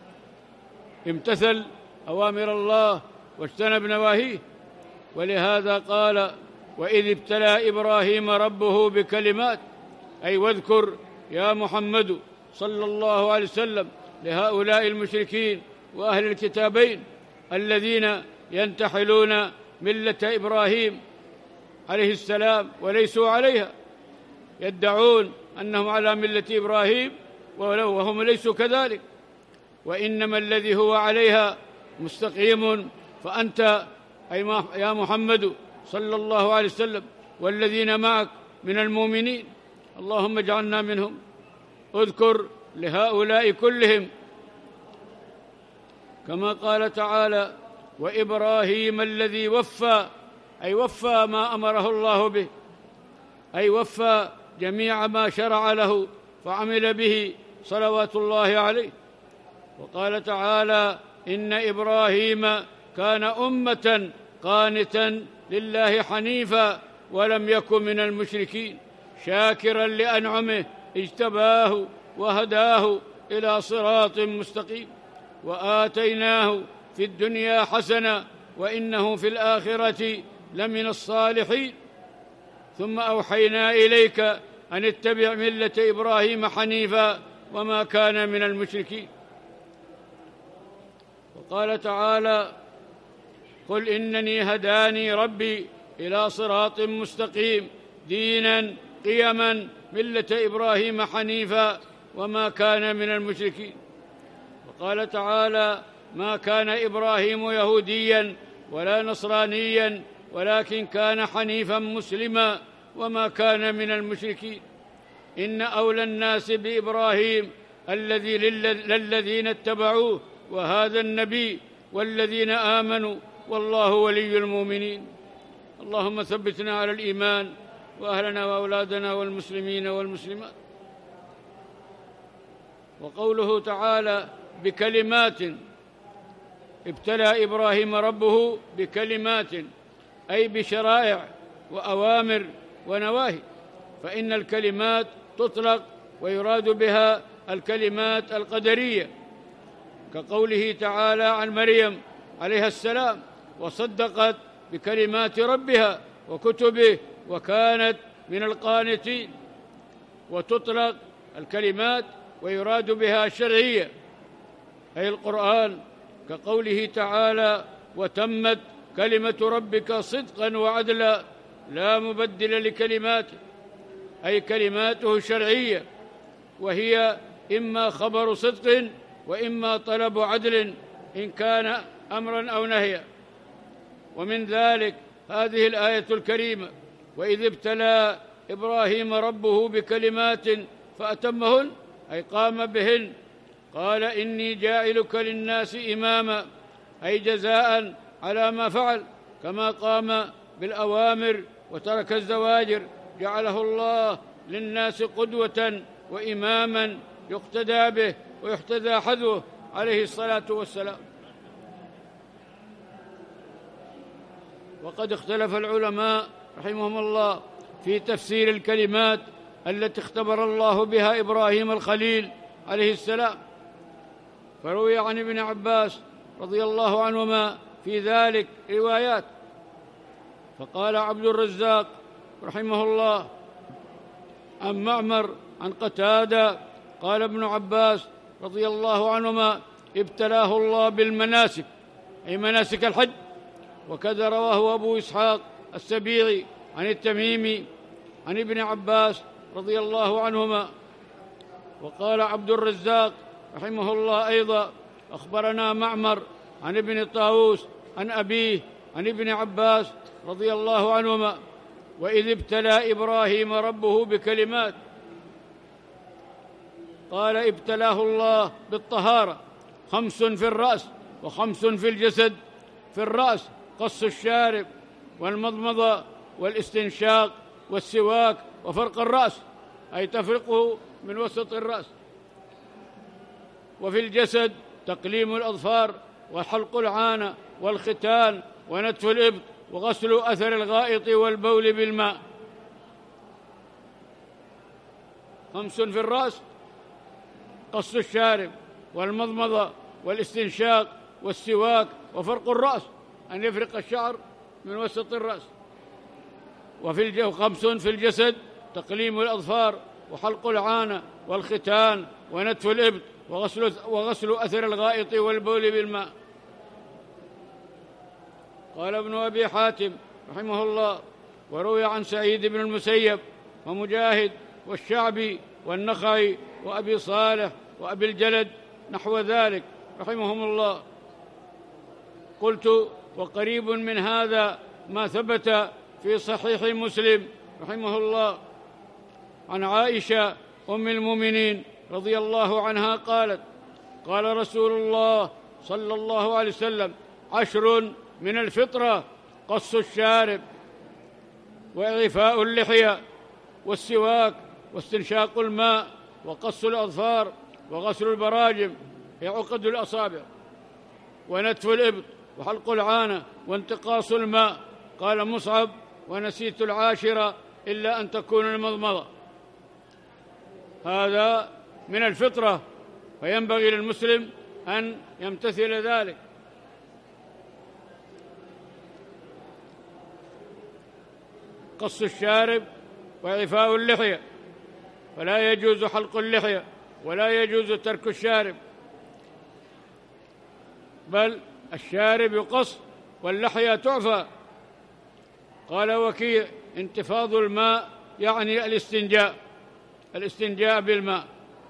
امتثل أوامر الله واجتنب نواهيه. ولهذا قال وإذ ابتلى إبراهيم ربه بكلمات، أي واذكر يا محمد صلى الله عليه وسلم لهؤلاء المشركين وأهل الكتابين الذين ينتحلون ملة إبراهيم عليه السلام وليسوا عليها، يدعون أنهم على ملة إبراهيم وهم ليسوا كذلك، وإنما الذي هو عليها مستقيم، فأنت أي يا محمد صلى الله عليه وسلم والذين معك من المؤمنين، اللهم اجعلنا منهم. اذكر لهؤلاء كلهم كما قال تعالى: وإبراهيم الذي وفى، أي وفى ما أمره الله به، أي وفى جميع ما شرع له فعمل به صلوات الله عليه. وقال تعالى: إن إبراهيم كان أمة قانتا لله حنيفا ولم يكن من المشركين شاكرا لأنعمه اجتباه وهداه إلى صراط مستقيم وآتيناه في الدنيا حسنة وإنه في الآخرة لمن الصالحين. ثم أوحينا إليك أن اتبع ملة إبراهيم حنيفا وما كان من المشركين. وقال تعالى: قل إنني هداني ربي إلى صراط مستقيم دينا قيما ملة إبراهيم حنيفا وما كان من المشركين. وقال تعالى: ما كان إبراهيم يهوديا ولا نصرانيا ولكن كان حنيفا مسلما وما كان من المشركين. إن أولى الناس بإبراهيم للذين اتبعوه وهذا النبي والذين آمنوا والله ولي المؤمنين. اللهم ثبتنا على الإيمان وأهلنا وأولادنا والمسلمين والمسلمات. وقوله تعالى: بكلمات، ابتلى إبراهيم ربه بكلمات، أي بشرائع وأوامر ونواهي، فإن الكلمات تطلق ويراد بها الكلمات القدرية، كقوله تعالى عن مريم عليها السلام: وصدقت بكلمات ربها وكتبه وكانت من القانتين. وتطلق الكلمات ويراد بها الشرعية، أي القرآن، كقوله تعالى: وتمت كلمة ربك صدقا وعدلا لا مبدل لكلماته، أي كلماته الشرعية، وهي إما خبر صدق وإما طلب عدل إن كان أمرا أو نهيا. ومن ذلك هذه الآية الكريمة: وإذ ابتلى إبراهيم ربه بكلمات فأتمهن، أي قام بهن. قال: إني جاعلك للناس إماما، أي جزاء على ما فعل، كما قام بالأوامر وترك الزواجر جعله الله للناس قدوة وإماما يقتدى به ويحتذى حذوه عليه الصلاة والسلام. وقد اختلف العلماء رحمهم الله في تفسير الكلمات التي اختبر الله بها إبراهيم الخليل عليه السلام، فروي عن ابن عباس رضي الله عنهما في ذلك روايات. فقال عبد الرزاق رحمه الله عن معمر عن قتادة قال ابن عباس رضي الله عنهما: ابتلاه الله بالمناسك، أي مناسك الحج. وكذا رواه أبو إسحاق السبيعي عن التميمي عن ابن عباس رضي الله عنهما. وقال عبد الرزاق رحمه الله أيضا: أخبرنا معمر عن ابن طاووس عن أبيه عن ابن عباس رضي الله عنهما: وإذ ابتلى إبراهيم ربه بكلمات، قال: ابتلاه الله بالطهارة 5 في الرأس و5 في الجسد. في الرأس قص الشارب والمضمضة والاستنشاق والسواك وفرق الرأس، أي تفرقه من وسط الرأس. وفي الجسد تقليم الأظفار وحلق العانة والختان ونتف الإبط وغسل أثر الغائط والبول بالماء. 5 في الرأس: قص الشارب والمضمضة والاستنشاق والسواك وفرق الرأس، أن يفرق الشعر من وسط الرأس. 5 في الجسد: تقليم الأظفار وحلق العانة والختان ونتف الإبط وغسل أثر الغائط والبول بالماء. قال ابن أبي حاتم رحمه الله: وروي عن سعيد بن المسيب ومجاهد والشعبي والنخعي وأبي صالح وأبي الجلد نحو ذلك رحمهم الله. قلت: وقريب من هذا ما ثبت في صحيح مسلم رحمه الله عن عائشة أم المؤمنين رضي الله عنها قالت: قال رسول الله صلى الله عليه وسلم: 10 من الفطرة: قص الشارب، وإعفاء اللحية، والسواك، واستنشاق الماء، وقص الأظفار، وغسل البراجم هي عقد الأصابع، ونتف الإبط، وحلق العانة، وانتقاص الماء. قال مصعب: ونسيت 10 إلا أن تكون المضمضة. هذا من الفطرة، فينبغي للمسلم أن يمتثل ذلك. قص الشارب وإعفاء اللحية، فلا يجوز حلق اللحية ولا يجوز ترك الشارب، بل الشارب يقص واللحية تعفى. قال وكيع: انتفاض الماء يعني الاستنجاء بالماء.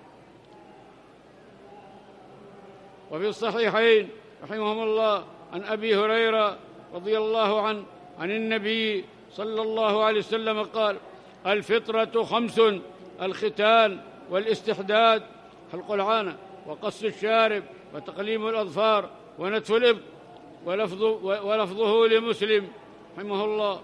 وفي الصحيحين رحمهم الله عن أبي هريرة رضي الله عنه عن النبي صلى الله عليه وسلم قال: الفطرة 5: الختان، والاستحداد، حلق العانة، وقص الشارب، وتقليم الأظفار، ونتف الإبط. ولفظه لمسلم رحمه الله.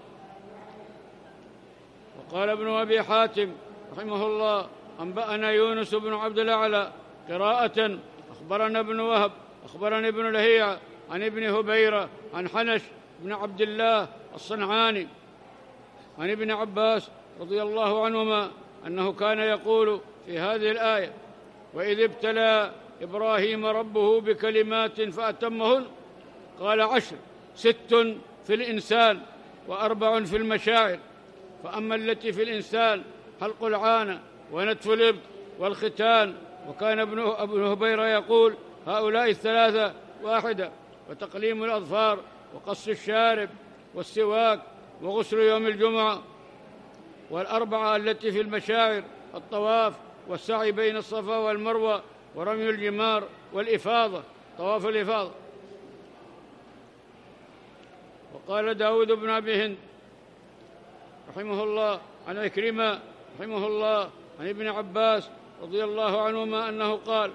وقال ابن أبي حاتم رحمه الله: أنبأنا يونس بن عبد الأعلى قراءة: أخبرنا ابن وهب أخبرني ابن لهيعة عن ابن هبيرة عن حنش بن عبد الله الصنعاني عن ابن عباس رضي الله عنهما أنه كان يقول في هذه الآية: وإذ ابتلى إبراهيم ربه بكلمات فأتمهن، قال 10: 6 في الإنسان و4 في المشاعر. فأما التي في الإنسان حلق العانة، ونتف الإبط، والختان. وكان ابن هبيرة يقول: هؤلاء 3 واحدة: وتقليم الأظفار، وقص الشارب، والسواك، وغسل يوم الجمعة. وال4 التي في المشاعر: الطواف، والسعي بين الصفا والمروة، ورمي الجمار، والإفاضة، طواف الإفاضة. وقال داود بن أبي هند رحمه الله عن عكرمة رحمه الله عن ابن عباس رضي الله عنهما أنه قال: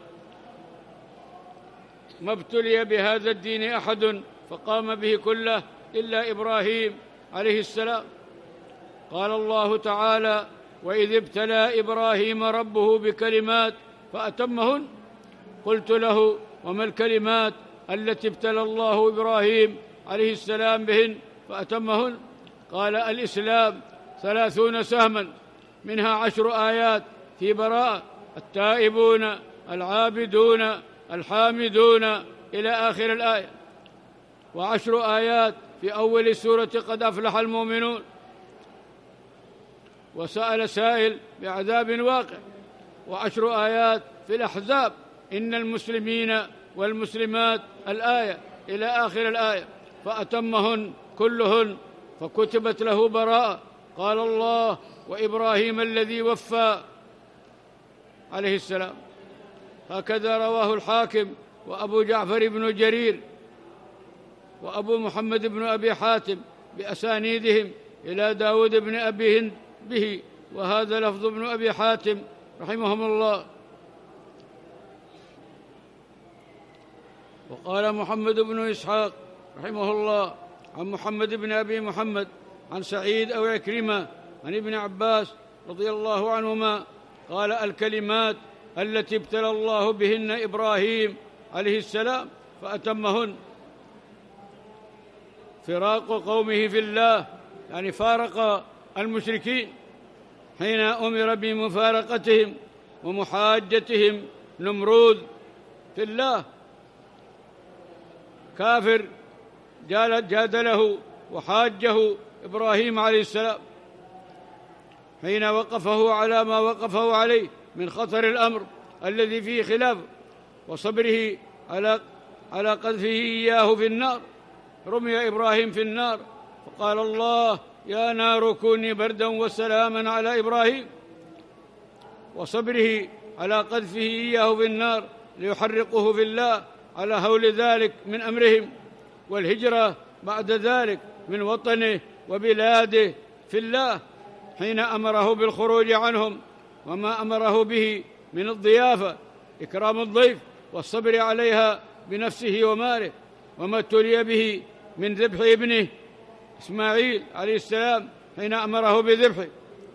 ما ابتلي بهذا الدين أحد فقام به كله إلا إبراهيم عليه السلام. قال الله تعالى: وإذ ابتلى إبراهيم ربه بكلمات فأتمهن. قلت له: وما الكلمات التي ابتلى الله إبراهيم عليه السلام بهن فأتمهن؟ قال: الإسلام 30 سهما، منها 10 آيات في براءة: التائبون، العابدون، الحامدون، إلى آخر الآية، و10 آيات في أول سورة قد أفلح المؤمنون. وسأل سائل بعذاب واقع، و10 آيات في الأحزاب: إن المسلمين والمسلمات، الآية إلى آخر الآية، فأتمهن كلهن، فكتبت له براءة. قال الله: وإبراهيم الذي وفى عليه السلام. هكذا رواه الحاكم وأبو جعفر بن جرير وأبو محمد بن أبي حاتم بأسانيدهم إلى داود بن أبي هند به، وهذا لفظ ابن أبي حاتم رحمهم الله. وقال محمد بن إسحاق رحمه الله عن محمد بن أبي محمد عن سعيد أو عكرمة عن ابن عباس رضي الله عنهما قال: الكلمات التي ابتلى الله بهن إبراهيم عليه السلام فأتمهن: فراق قومه في الله، يعني فارق المشركين حين أمر بمفارقتهم ومحاجتهم نمرود في الله، كافر جادله وحاجه إبراهيم عليه السلام حين وقفه على ما وقفه عليه من خطر الأمر الذي فيه خلاف، وصبره على قذفه إياه في النار. رمي إبراهيم في النار، فقال الله: يا نار كوني بردا وسلاما على إبراهيم. وصبره على قذفه إياه في النار ليحرقه في الله على هول ذلك من أمرهم، والهجرة بعد ذلك من وطنه وبلاده في الله، حين أمره بالخروج عنهم، وما أمره به من الضيافة إكرام الضيف والصبر عليها بنفسه وماله، وما ابتلي به من ذبح ابنه إسماعيل عليه السلام حين أمره بذبحه،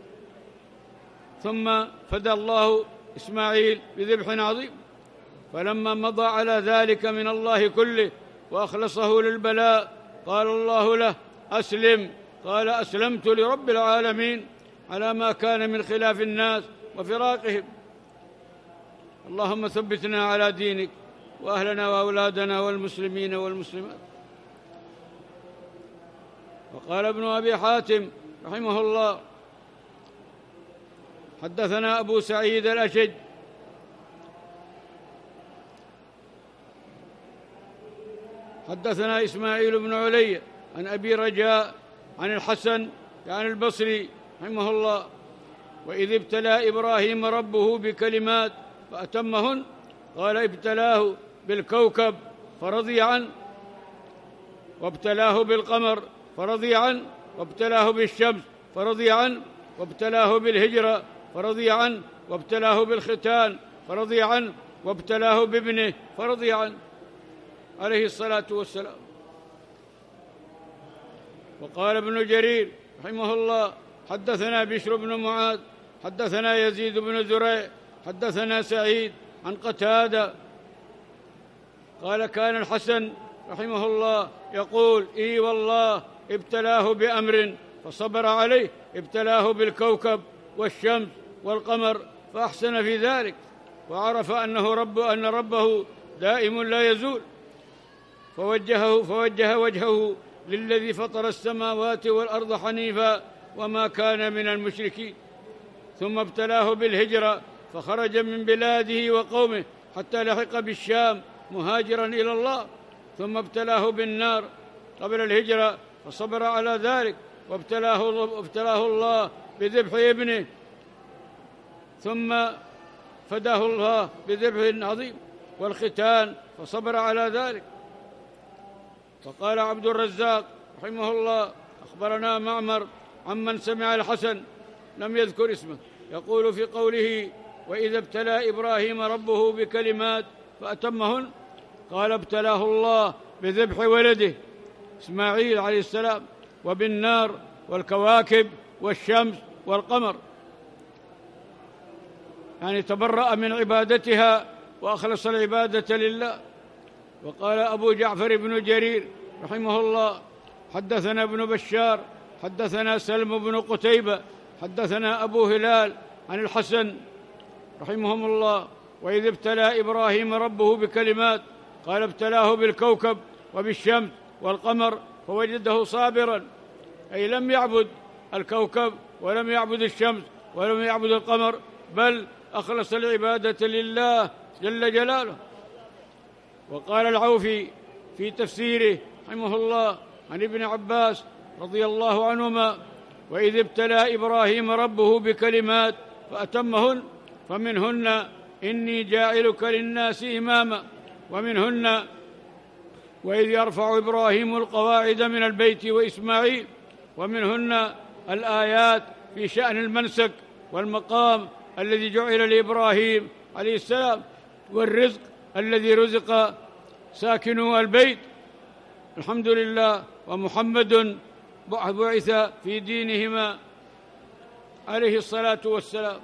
ثم فدى الله إسماعيل بذبح عظيم. فلما مضى على ذلك من الله كله وأخلصه للبلاء قال الله له: أسلم. قال: أسلمت لرب العالمين، على ما كان من خلاف الناس وفراقهم. اللهم ثبتنا على دينك وأهلنا وأولادنا والمسلمين والمسلمات. وقال ابن أبي حاتم رحمه الله: حدثنا أبو سعيد الأشج حدثنا إسماعيل بن علي عن أبي رجاء عن الحسن عن البصري رحمه الله: وإذ ابتلى إبراهيم ربه بكلمات فأتمهن، قال: ابتلاه بالكوكب فرضي عنه، وابتلاه بالقمر فرضي عنه، وابتلاه بالشمس فرضي عنه، وابتلاه بالهجرة فرضي عنه، وابتلاه بالختان فرضي عنه، وابتلاه بابنه فرضي عنه عليه الصلاة والسلام. وقال ابن جرير رحمه الله: حدثنا بشر بن معاذ حدثنا يزيد بن زريع حدثنا سعيد عن قتادة قال: كان الحسن رحمه الله يقول: إي والله ابتلاه بأمر فصبر عليه، ابتلاه بالكوكب والشمس والقمر فأحسن في ذلك، وعرف أن ربه دائم لا يزول، فوجه وجهه للذي فطر السماوات والأرض حنيفا وما كان من المشركين. ثم ابتلاه بالهجرة فخرج من بلاده وقومه حتى لحق بالشام مهاجرا إلى الله. ثم ابتلاه بالنار قبل الهجرة فصبر على ذلك، وابتلاه الله بذبح ابنه، ثم فداه الله بذبح عظيم والختان فصبر على ذلك. فقال عبد الرزاق رحمه الله: أخبرنا معمر عمن سمع الحسن لم يذكر اسمه يقول في قوله: وإذا ابتلى إبراهيم ربه بكلمات فأتمهن، قال: ابتلاه الله بذبح ولده إسماعيل عليه السلام، وبالنار والكواكب والشمس والقمر، يعني تبرأ من عبادتها وأخلص العبادة لله. وقال أبو جعفر بن جرير رحمه الله: حدثنا ابن بشار حدثنا سلم بن قتيبة حدثنا أبو هلال عن الحسن رحمهم الله: وإذ ابتلى إبراهيم ربه بكلمات، قال: ابتلاه بالكوكب وبالشمس والقمر فوجده صابرا، أي لم يعبد الكوكب ولم يعبد الشمس ولم يعبد القمر، بل أخلص العبادة لله جل جلاله. وقال العوفي في تفسيره رحمه الله عن ابن عباس رضي الله عنهما: وإذ ابتلى إبراهيم ربه بكلمات فأتمهن، فمنهن: إني جاعلك للناس إماما، ومنهن: وإذ يرفع إبراهيم القواعد من البيت وإسماعيل، ومنهن الآيات في شأن المنسك والمقام الذي جعل لإبراهيم عليه السلام، والرزق الذي رزق ساكنو البيت. الحمد لله. ومحمد بعث في دينهما عليه الصلاة والسلام.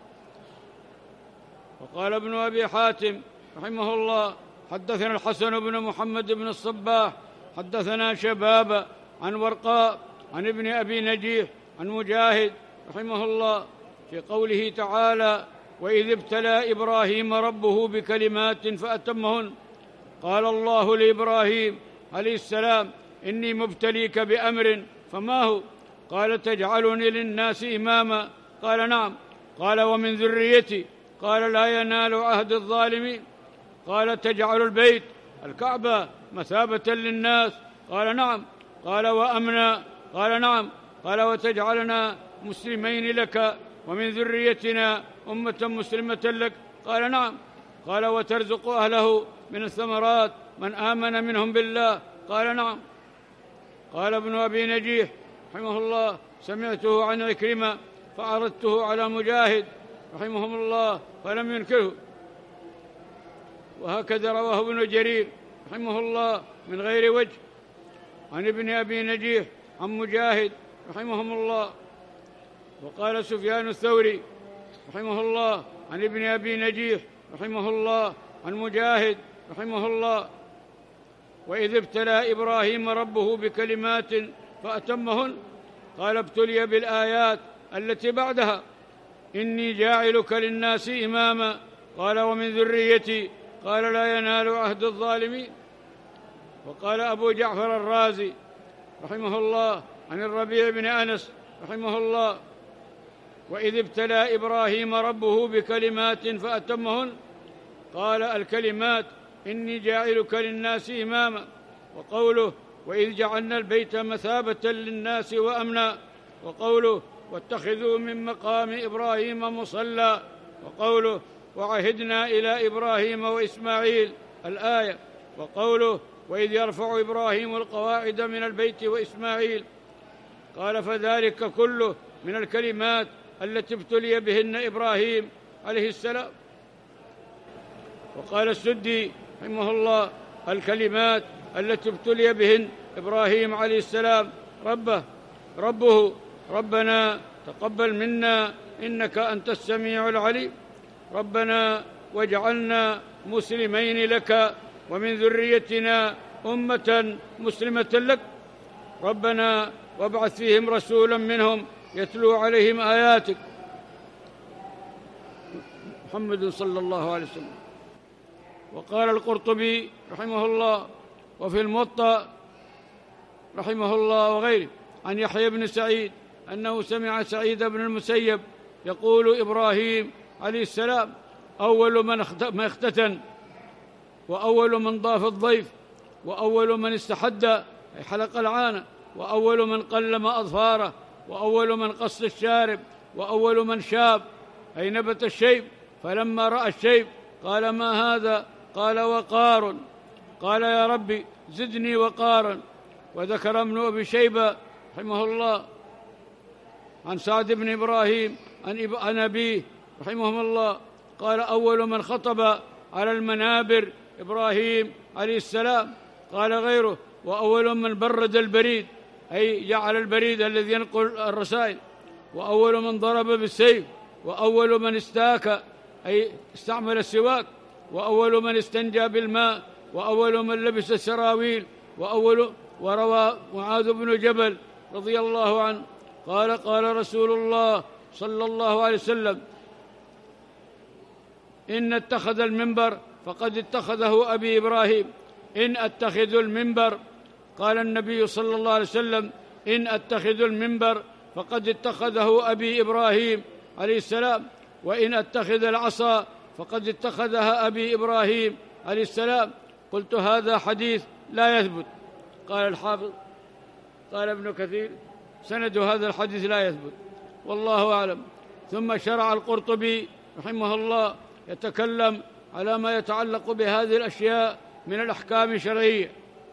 وقال ابن أبي حاتم رحمه الله: حدثنا الحسن بن محمد بن الصباح حدثنا شباب عن ورقاء عن ابن أبي نجيح عن مجاهد رحمه الله في قوله تعالى: وإذ ابتلى إبراهيم ربه بكلمات فأتمهن، قال الله لإبراهيم عليه السلام: إني مبتليك بأمر فما هو؟ قال: تجعلني للناس إماما؟ قال: نعم. قال: ومن ذريتي؟ قال: لا ينال عهد الظالمين. قال: تجعل البيت الكعبة مثابة للناس؟ قال: نعم. قال: وأمنا؟ قال: نعم. قال: وتجعلنا مسلمين لك ومن ذريتنا أمة مسلمة لك؟ قال: نعم. قال: وترزق أهله من الثمرات من آمن منهم بالله؟ قال: نعم. قال ابن أبي نجيح رحمه الله: سمعته عن عكرمة فعرضته على مجاهد رحمهم الله فلم ينكره. وهكذا رواه ابن جرير رحمه الله من غير وجه عن ابن أبي نجيح عن مجاهد رحمهم الله. وقال سفيان الثوري رحمه الله عن ابن أبي نجيح رحمه الله عن مجاهد رحمه الله: وإذ ابتلى إبراهيم ربه بكلمات فأتمهن قال: ابتلي بالآيات التي بعدها: إني جاعلك للناس إماما. قال: ومن ذريتي؟ قال: لا ينال عهد الظالمين. وقال أبو جعفر الرازي رحمه الله عن الربيع بن أنس رحمه الله: وإذ ابتلى إبراهيم ربه بكلمات فأتمهن قال: الكلمات إني جاعلك للناس إماما. وقوله: وإذ جعلنا البيت مثابة للناس وأمنا. وقوله: واتخذوا من مقام إبراهيم مصلى. وقوله: وعهدنا إلى إبراهيم وإسماعيل الآية. وقوله: وإذ يرفع إبراهيم القواعد من البيت وإسماعيل. قال: فذلك كله من الكلمات التي ابتلي بهن إبراهيم عليه السلام. وقال السدي رحمه الله: الكلمات التي ابتلي بهن إبراهيم عليه السلام ربه: ربنا تقبل منا إنك أنت السميع العليم. ربنا واجعلنا مسلمين لك ومن ذريتنا أمة مسلمة لك. ربنا وابعث فيهم رسولا منهم يتلو عليهم آياتك. محمد صلى الله عليه وسلم. وقال القرطبي رحمه الله وفي الموطأ رحمه الله وغيره عن يحيى بن سعيد أنه سمع سعيد بن المسيب يقول: إبراهيم عليه السلام أول من اختتن، وأول من ضاف الضيف، وأول من استحد أي حلق العانة، وأول من قلم أظفاره، وأول من قص الشارب، وأول من شاب أي نبت الشيب. فلما رأى الشيب قال: ما هذا؟ قال: وقار. قال: يا ربي زدني وقارا. وذكر ابن أبي شيبة رحمه الله عن سعد بن إبراهيم عن أبيه رحمهم الله قال: أول من خطب على المنابر إبراهيم عليه السلام. قال غيره: وأول من برد البريد أي جعل البريد الذي ينقل الرسائل. وأول من ضرب بالسيف، وأول من استاك أي استعمل السواك، وأول من استنجى بالماء، وأول من لبس السراويل، وروى معاذ بن جبل رضي الله عنه قال: قال رسول الله صلى الله عليه وسلم: إن اتخذ المنبر فقد اتخذه أبي إبراهيم. إن أتخذ المنبر، قال النبي صلى الله عليه وسلم: إن أتخذ المنبر فقد اتخذه أبي إبراهيم عليه السلام. وإن أتخذ العصا فقد اتخذها أبي إبراهيم عليه السلام. قلت: هذا حديث لا يثبت. قال الحافظ قال ابن كثير: سند هذا الحديث لا يثبت، والله أعلم. ثم شرع القرطبي رحمه الله يتكلم على ما يتعلق بهذه الأشياء من الأحكام الشرعية.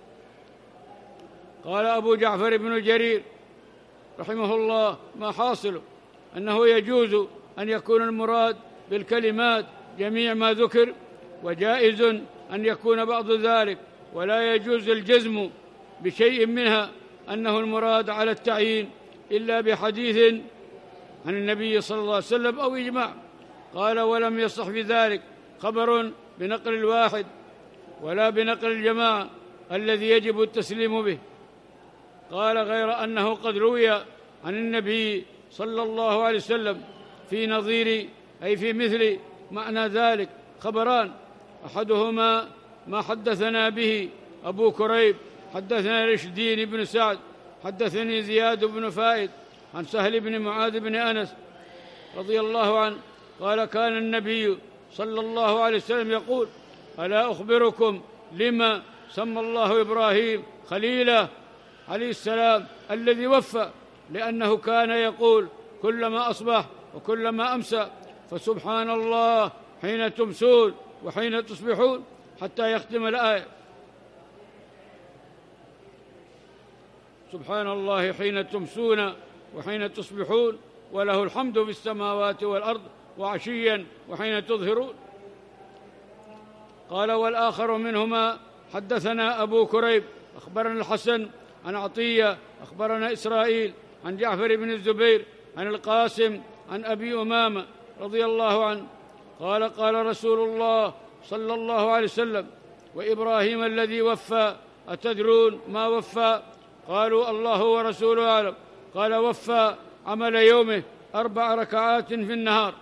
قال أبو جعفر بن جرير رحمه الله: ما حاصله أنه يجوز أن يكون المراد بالكلمات جميع ما ذكر، وجائز أن يكون بعض ذلك، ولا يجوز الجزم بشيء منها أنه المراد على التعيين إلا بحديث عن النبي صلى الله عليه وسلم أو إجماع. قال: ولم يصح في ذلك خبر بنقل الواحد ولا بنقل الجماعة الذي يجب التسليم به. قال: غير أنه قد روي عن النبي صلى الله عليه وسلم في نظير أي في مثل معنى ذلك خبران: أحدهما ما حدثنا به أبو كريب حدثنا رشدين بن سعد حدثني زياد بن فائد عن سهل بن معاذ بن أنس رضي الله عنه قال: كان النبي صلى الله عليه وسلم يقول: ألا أخبركم لما سمى الله إبراهيم خليلا عليه السلام الذي وفى؟ لأنه كان يقول كلما أصبح وكلما أمسى: فسبحان الله حين تمسون وحين تصبحون، حتى يختم الآية. سبحان الله حين تمسون وحين تصبحون وله الحمد في السماوات والأرض وعشيا وحين تظهرون. قال والآخر منهما حدثنا أبو كريب أخبرنا الحسن عن عطية أخبرنا إسرائيل عن جعفر بن الزبير عن القاسم عن أبي أمامة رضي الله عنه قال قال رسول الله صلى الله عليه وسلم وإبراهيم الذي وفى أتدرون ما وفى؟ قالوا الله ورسوله أعلم. قال وفى عمل يومه 4 ركعات في النهار.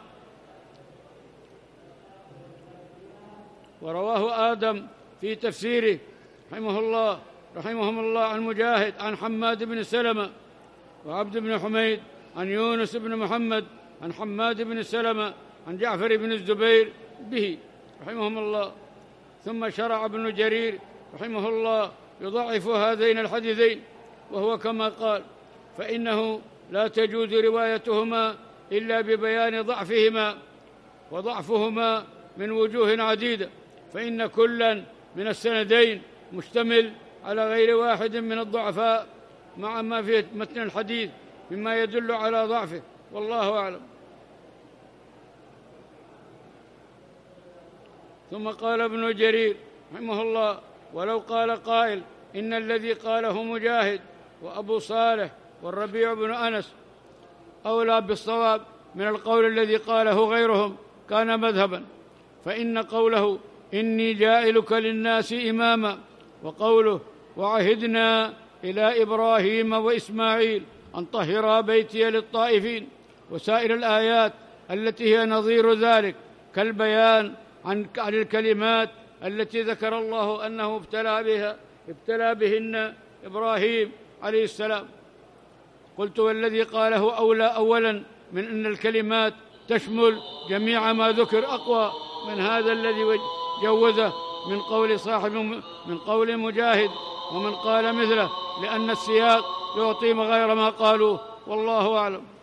ورواه آدم في تفسيره رحمهم الله عن مجاهد عن حماد بن سلمة وعبد بن حميد عن يونس بن محمد عن حماد بن سلمة عن جعفر بن الزبير به رحمهم الله. ثم شرع ابن جرير رحمه الله يضعف هذين الحديثين، وهو كما قال فإنه لا تجوز روايتهما إلا ببيان ضعفهما، وضعفهما من وجوه عديدة، فإن كلا من السندين مشتمل على غير واحد من الضعفاء مع ما في متن الحديث مما يدل على ضعفه، والله أعلم. ثم قال ابن جرير رحمه الله ولو قال قائل إن الذي قاله مجاهد وأبو صالح والربيع بن أنس أولى بالصواب من القول الذي قاله غيرهم كان مذهبا، فإن قوله إني جاعلك للناس إماما وقوله وعهدنا إلى إبراهيم وإسماعيل أن طهرا بيتي للطائفين وسائر الآيات التي هي نظير ذلك كالبيان عن الكلمات التي ذكر الله أنه ابتلى بهن إبراهيم عليه السلام. قلت والذي قاله أولى أولا من أن الكلمات تشمل جميع ما ذكر أقوى من هذا الذي جوزه من قول مجاهد ومن قال مثله، لأن السياق يعطي غير ما قالوه، والله أعلم.